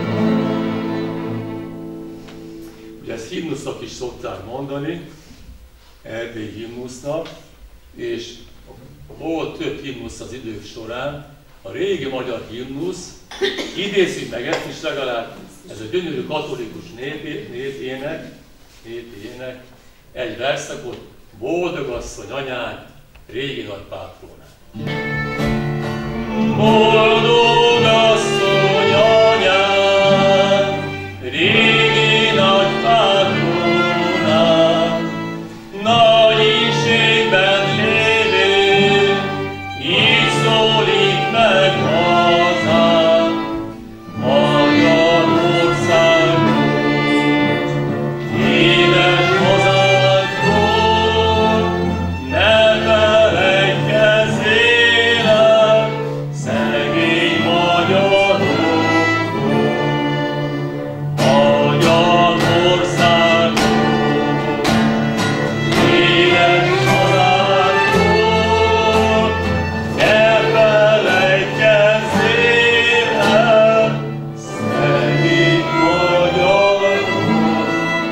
Ugye ezt himnusznak is szokták mondani, erdélyi himnusznak, és volt több himnusz az idők során. A régi magyar himnusz, idézzük meg ezt is legalább, ez a gyönyörű katolikus népi, népének, népi ének, egy verszakot, boldogasszony anyád, régi nagypátrónát. Boldogasszony anyád, régi nagypátrónát, nagy ínségben lévő, így szólít meg hazánk, Magyarországot, édes hazánkról, ne felejtkezzél el szegény magyarokról, Magyarországot, édes hazánkról, ne felejtkezzél el szegény magyarokról.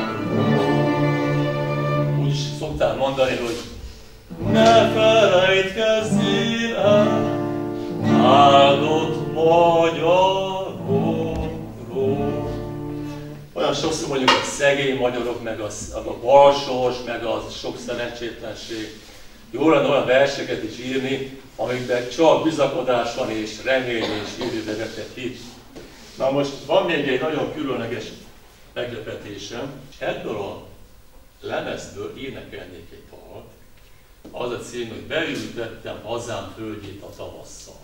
Úgy is szoktál mondani, hogy ne felejtkezzél el áldott magyarokról. Olyan sokszor mondjuk a szegény magyarok, meg a, a balsors, meg a sok szerencsétlenség. Jó lenne olyan verseket is írni, amikben csak bizakodás van és remény és jövőbe vetett hit. Na most van még egy nagyon különleges meglepetésem, és ebből a lemezből énekelnék egy dalt. Az a cím, hogy beültettem hazám földjét a tavasszal.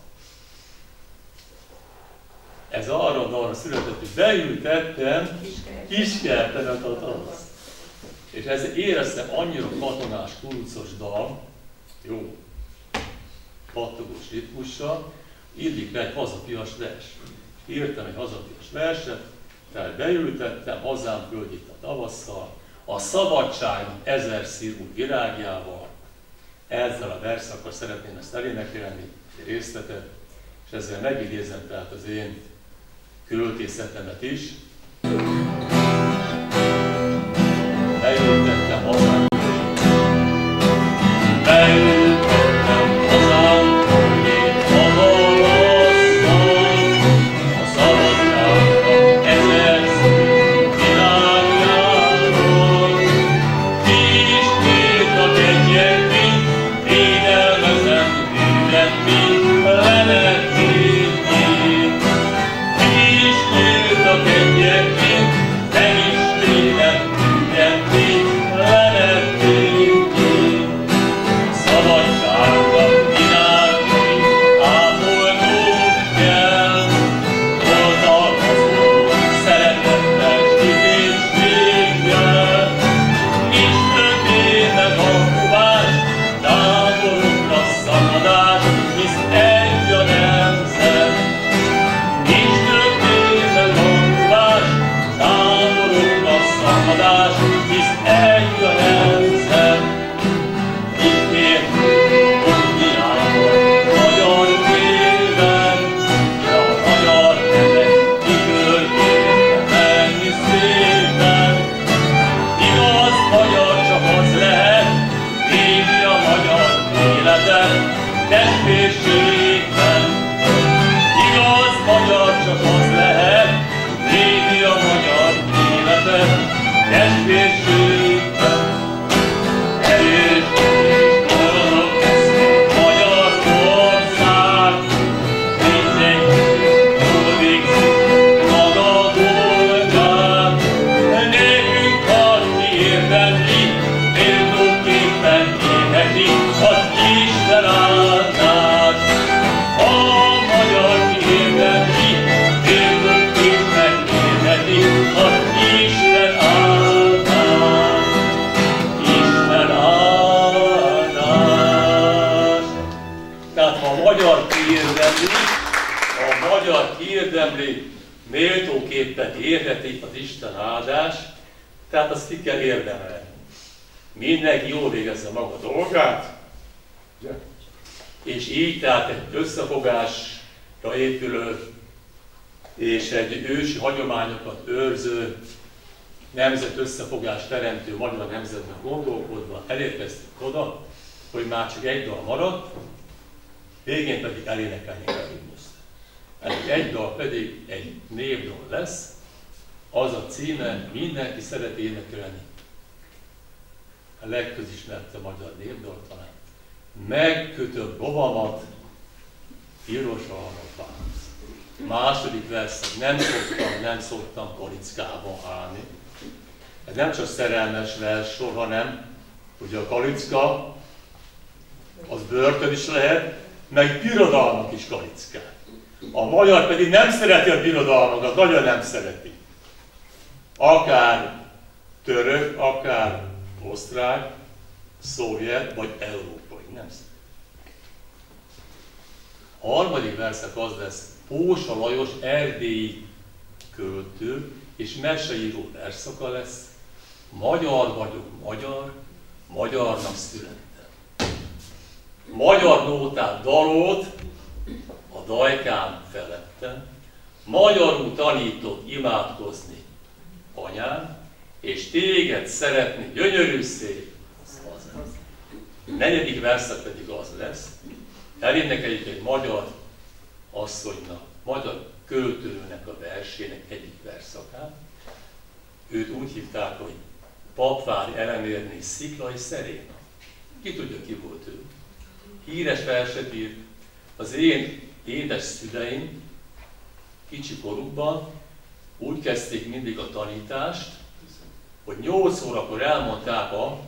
Ez arra a dalra született, hogy beültettem Kiskertemet a tavasz. És ez éreztem annyira katonás, kurucos dal, jó, pattogós ritmussal, illik rá egy hazafias vers. Írtam egy hazafias verset, tehát beültettem hazám földjét a tavasszal, a szabadság ezer szírú virágjával. Ezzel a verszakkal szeretném ezt elénekelni, egy részletet, és ezzel megidézem tehát az én költészetemet is. Beültettem hazám földjét, beültettem hazám földjét a tavasszal, a szabadságnak ezer szírú virágjával. Kis nyíltak egyenként, védelmezem védelményt, lelették én. Kis nyíltak egyenként, közösen, testvérségben. Igaz magyar csak az lehet, éli a magyar életet, testvérségben. Erős és boldog magyar ország, mindenki jól végzi maga dolgát. Nekünk annyi érdemli, méltóképpen élheti az Isten áldás. A magyar érdemli, méltóképpen élheti az Isten áldás. Isten áldás. Tehát ha a magyar kiérdemli, a magyar kiérdemli, méltóképpen érheti az Isten áldás, tehát azt ki kell érdemelni. Mindenki jól végezze maga dolgát, és így tehát egy összefogásra épülő és egy ősi hagyományokat őrző, nemzet összefogás teremtő magyar nemzetben gondolkodva elérkeztünk oda, hogy már csak egy dal maradt, végén pedig elénekelni a himnuszt. Ez egy dal pedig egy névdal lesz, az a címe, mindenki szereti énekelni. A legközismertebb magyar névdal talán. Megkötöm lovamat, piros almafát. Második verszak, nem szoktam, nem szoktam kalickában állni. Ez nem csak szerelmes vers sor, hanem ugye a kalicka, az börtön is lehet, meg birodalmak is kalickák. A magyar pedig nem szereti a birodalmakat, nagyon nem szereti. Akár török, akár osztrák, szovjet vagy európai, nem szereti. A harmadik verszak az lesz, Pósa Lajos erdélyi költő és meseíró verszaka lesz. Magyar vagyok, magyar, magyarnak születtem. Magyar nótát dalolt, a dajkám felettem. Magyarul tanított imádkozni anyám, és téged szeretni, gyönyörű szép az hazám. Negyedik verszak pedig az lesz, elénekeljük egy magyar asszonynak, magyar költőnek a versének egyik verszakát. Őt úgy hívták, hogy Papvári Elemérné Sziklai Szeréna. Ki tudja, ki volt ő? Híres verset írt. Az én édes szüleim kicsi korukban úgy kezdték mindig a tanítást, hogy nyolc órakor elmondták a...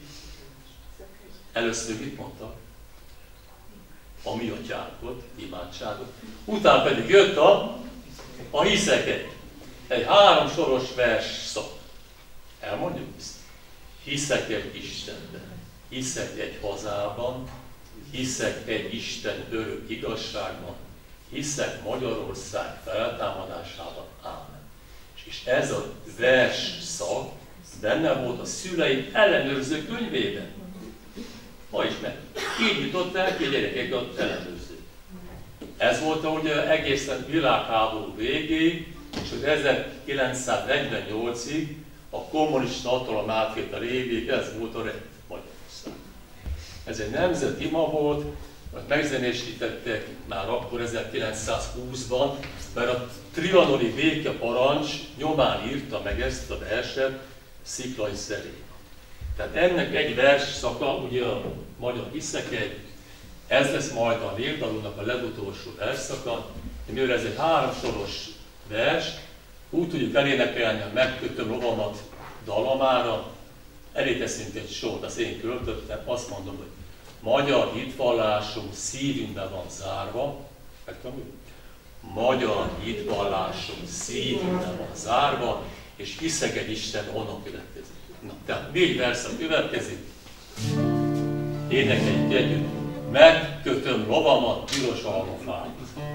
Először mit mondtak? A mi atyánkot, imádságot. Utána pedig jött a, a hiszeket. Egy három soros vers szak. Elmondjuk ezt. Hiszek egy Istenben, hiszek egy hazában, hiszek egy Isten örök igazságban, hiszek Magyarország feltámadásában. Ámen. És ez a vers szak benne volt a szüleim ellenőrző könyvében. Ma is meg. Így jutották ki a gyerekek az ellenőrző. Ez volt ugye egészen világháború végéig, és az ezerkilencszáznegyvennyolcig a kommunista hatalom átvétel évig ez volt a rend Magyarország. Ez egy nemzeti ima volt, megzenésítettek már akkor ezerkilencszázhúszban, mert a trianoni békeparancs nyomán írta meg ezt a verset Sziklai Szeréna. Tehát ennek egy vers szaka, ugye a magyar hiszek egy, ez lesz majd a névdalunknak a legutolsó versszaka, mivel ez egy háromsoros vers, úgy tudjuk elénekelni a Megkötöm lovamat dalamára, elé teszünk egy sort, azt én költöttem, azt mondom, hogy magyar hitvallásunk szívünkbe van zárva, megtanuljuk? Magyar hitvallásunk szívünkbe van zárva, és hiszek egy Isten onnan következik. Na, tehát négy verszak következik. Énekeljük együtt. Megkötöm lovamat piros almafán.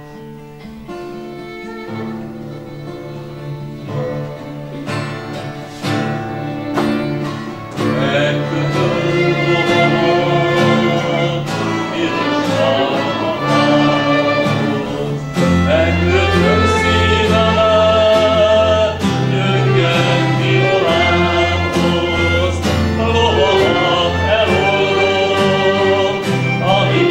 Megkötöm lovamat piros almafán. Megkötöm szívemet gyöngyön violámhoz. Lovamat elorrom, ami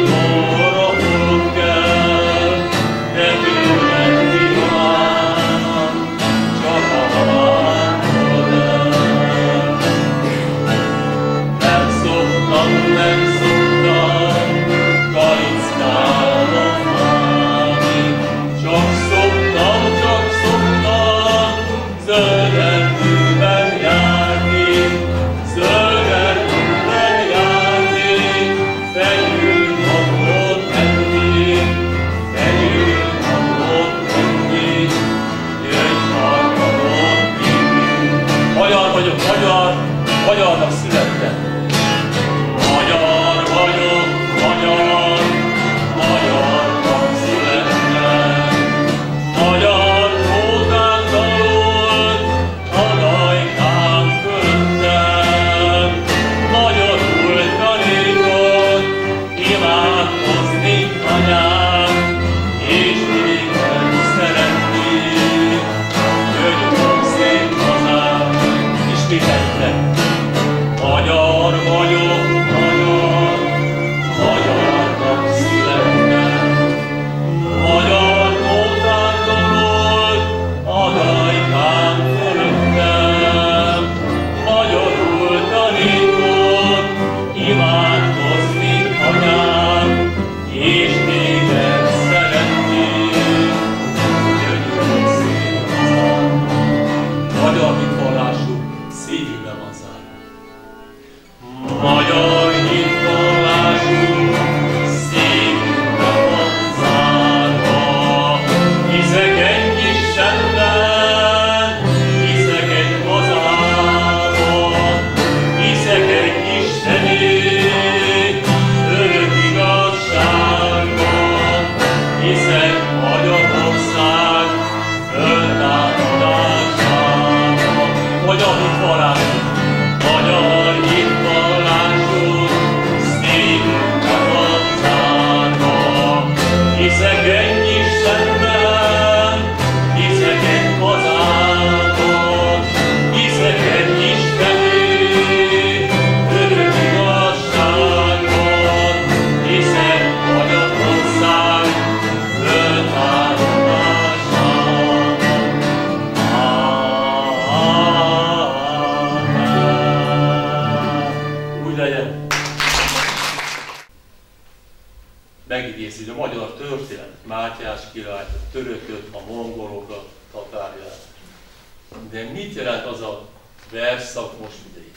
megidézi a magyar történet, Mátyás királyt, a törököt, a mongolokat, tatárját. De mit jelent az a versszak most idejétek?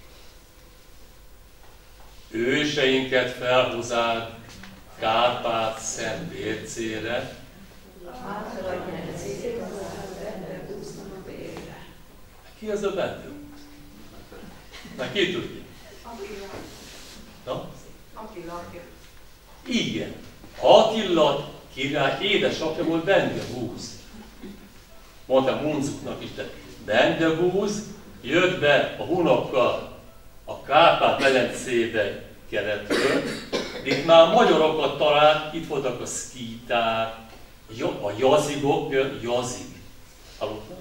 Őseinket felhozád Kárpát szent vércére. Ki az a bendő? Na, ki tudja? Na? Attila. Igen. Attila király édesapja volt Bendegúz. Mondtam Munzuknak is, de Bendegúz jött be a hunokkal a Kárpát-medencébe keletről. Itt már magyarokat talált, itt voltak a szkíták, a jazigok, jazig. Hallottak?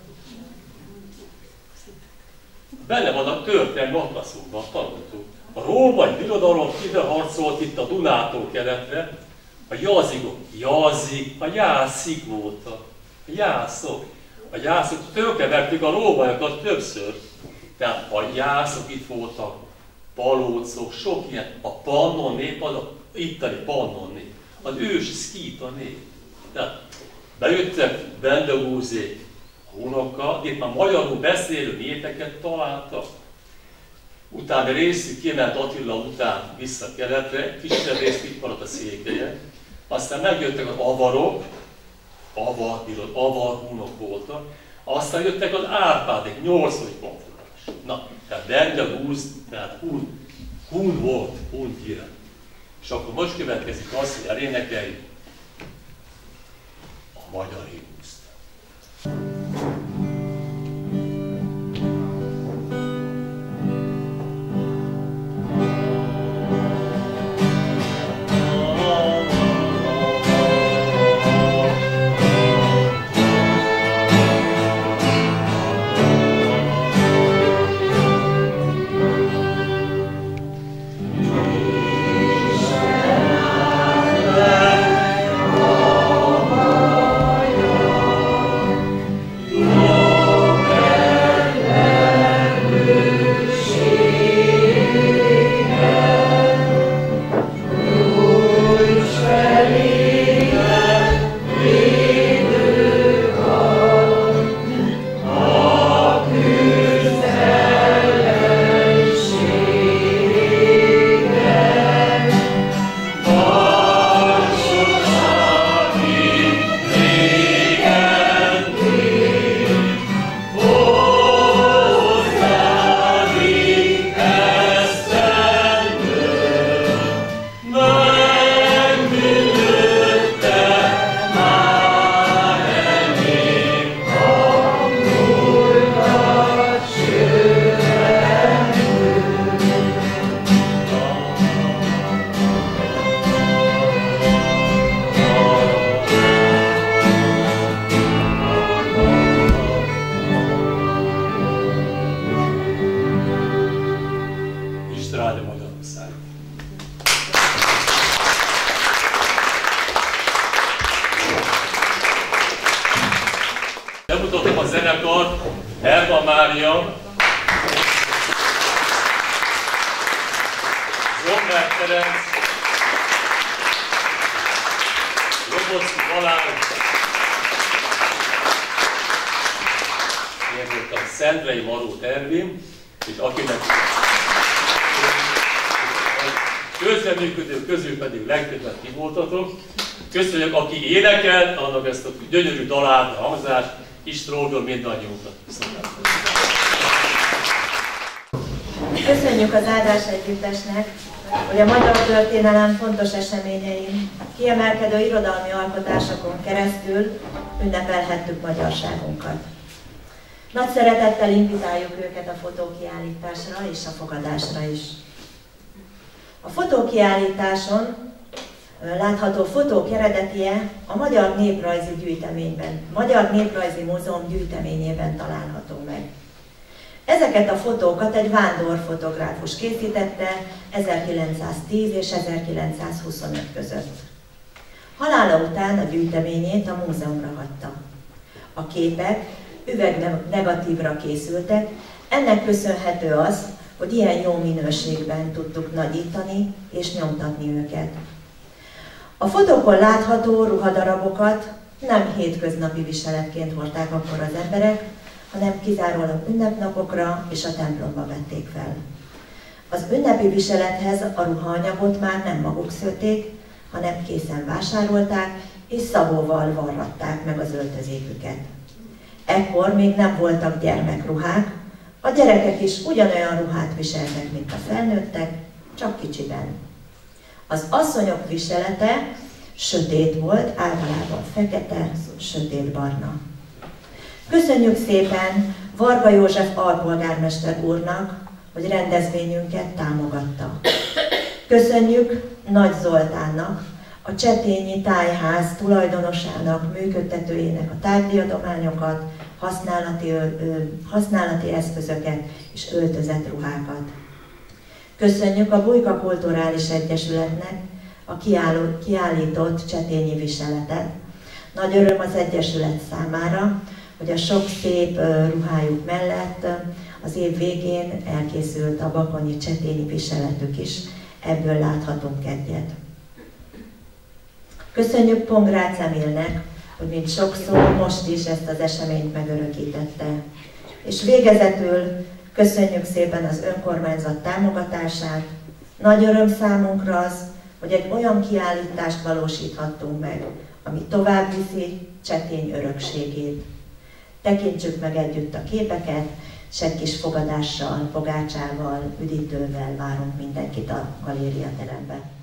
Benne van a történelmi atlaszunkban, tanultuk. A római birodalom ideharcolt itt a Dunától keletre, a jazigok, jazig, a jászik voltak, a jászok. A jászok tönkreverték a rómaiakat többször. Tehát a jászok itt voltak, palócok, sok ilyen, a pannon nép, az a itteni pannon nép, az ősi szkíta nép. Tehát bejöttek Bendegúzék a hunokkal, itt már magyarul beszélő népeket találtak. Utána részük kiment Attila után vissza keletre, kisebb részt itt maradt a székelyek. Aztán megjöttek az avarok, avar, avar hunok voltak, aztán jöttek az Árpádék, nyolcadik konfliktus. Na, tehát Bendegúz, tehát hun, hun volt, hun király. És akkor most következik az, hogy elénekeljük a magyar himnuszt. Bemutatom a zenekart, Herman Mária, Zomber Ferenc, Roboczki Balázs, én voltam Szentrei Maró Ervin, és akinek közreműködők közül pedig legtöbbet ti voltatok. Köszönjük, aki énekel, annak ezt a gyönyörű dalát, a hangzást, Istródon mindannyiunkat. Köszönjük az Áldás Együttesnek, hogy a magyar történelem fontos eseményein, kiemelkedő irodalmi alkotásokon keresztül ünnepelhettük magyarságunkat. Nagy szeretettel invitáljuk őket a fotókiállításra és a fogadásra is. A fotókiállításon látható fotók eredetie a Magyar Néprajzi Gyűjteményben, Magyar Néprajzi Múzeum gyűjteményében található meg. Ezeket a fotókat egy vándorfotográfus készítette ezerkilencszáztíz és ezerkilencszázhuszonöt között. Halála után a gyűjteményét a múzeumra hagyta. A képek üvegnegatívra készültek, ennek köszönhető az, hogy ilyen jó minőségben tudtuk nagyítani és nyomtatni őket. A fotókon látható ruhadarabokat nem hétköznapi viseletként hordták akkor az emberek, hanem kizárólag ünnepnapokra és a templomba vették fel. Az ünnepi viselethez a ruhaanyagot már nem maguk szőtték, hanem készen vásárolták, és szabóval varratták meg az öltözéküket. Ekkor még nem voltak gyermekruhák, a gyerekek is ugyanolyan ruhát viseltek, mint a felnőttek, csak kicsiben. Az asszonyok viselete sötét volt, általában fekete, sötétbarna. Köszönjük szépen Varga József alpolgármester úrnak, hogy rendezvényünket támogatta. Köszönjük Nagy Zoltánnak, a Csetényi Tájház tulajdonosának, működtetőjének a tárgyadományokat, használati, ö, használati eszközöket és öltözetruhákat. Köszönjük a Bujka Kulturális Egyesületnek a kiálló, kiállított csetényi viseletet. Nagy öröm az Egyesület számára, hogy a sok szép ruhájuk mellett az év végén elkészült a bakonyi csetényi viseletük is, ebből láthatunk egyet. Köszönjük Pongrácz Emilnek, hogy mint sokszor most is ezt az eseményt megörökítette. És végezetül köszönjük szépen az önkormányzat támogatását. Nagy öröm számunkra az, hogy egy olyan kiállítást valósíthattunk meg, ami tovább viszi Csetény örökségét. Tekintsük meg együtt a képeket, és egy kis fogadással, pogácsával, üdítővel várunk mindenkit a galériaterembe.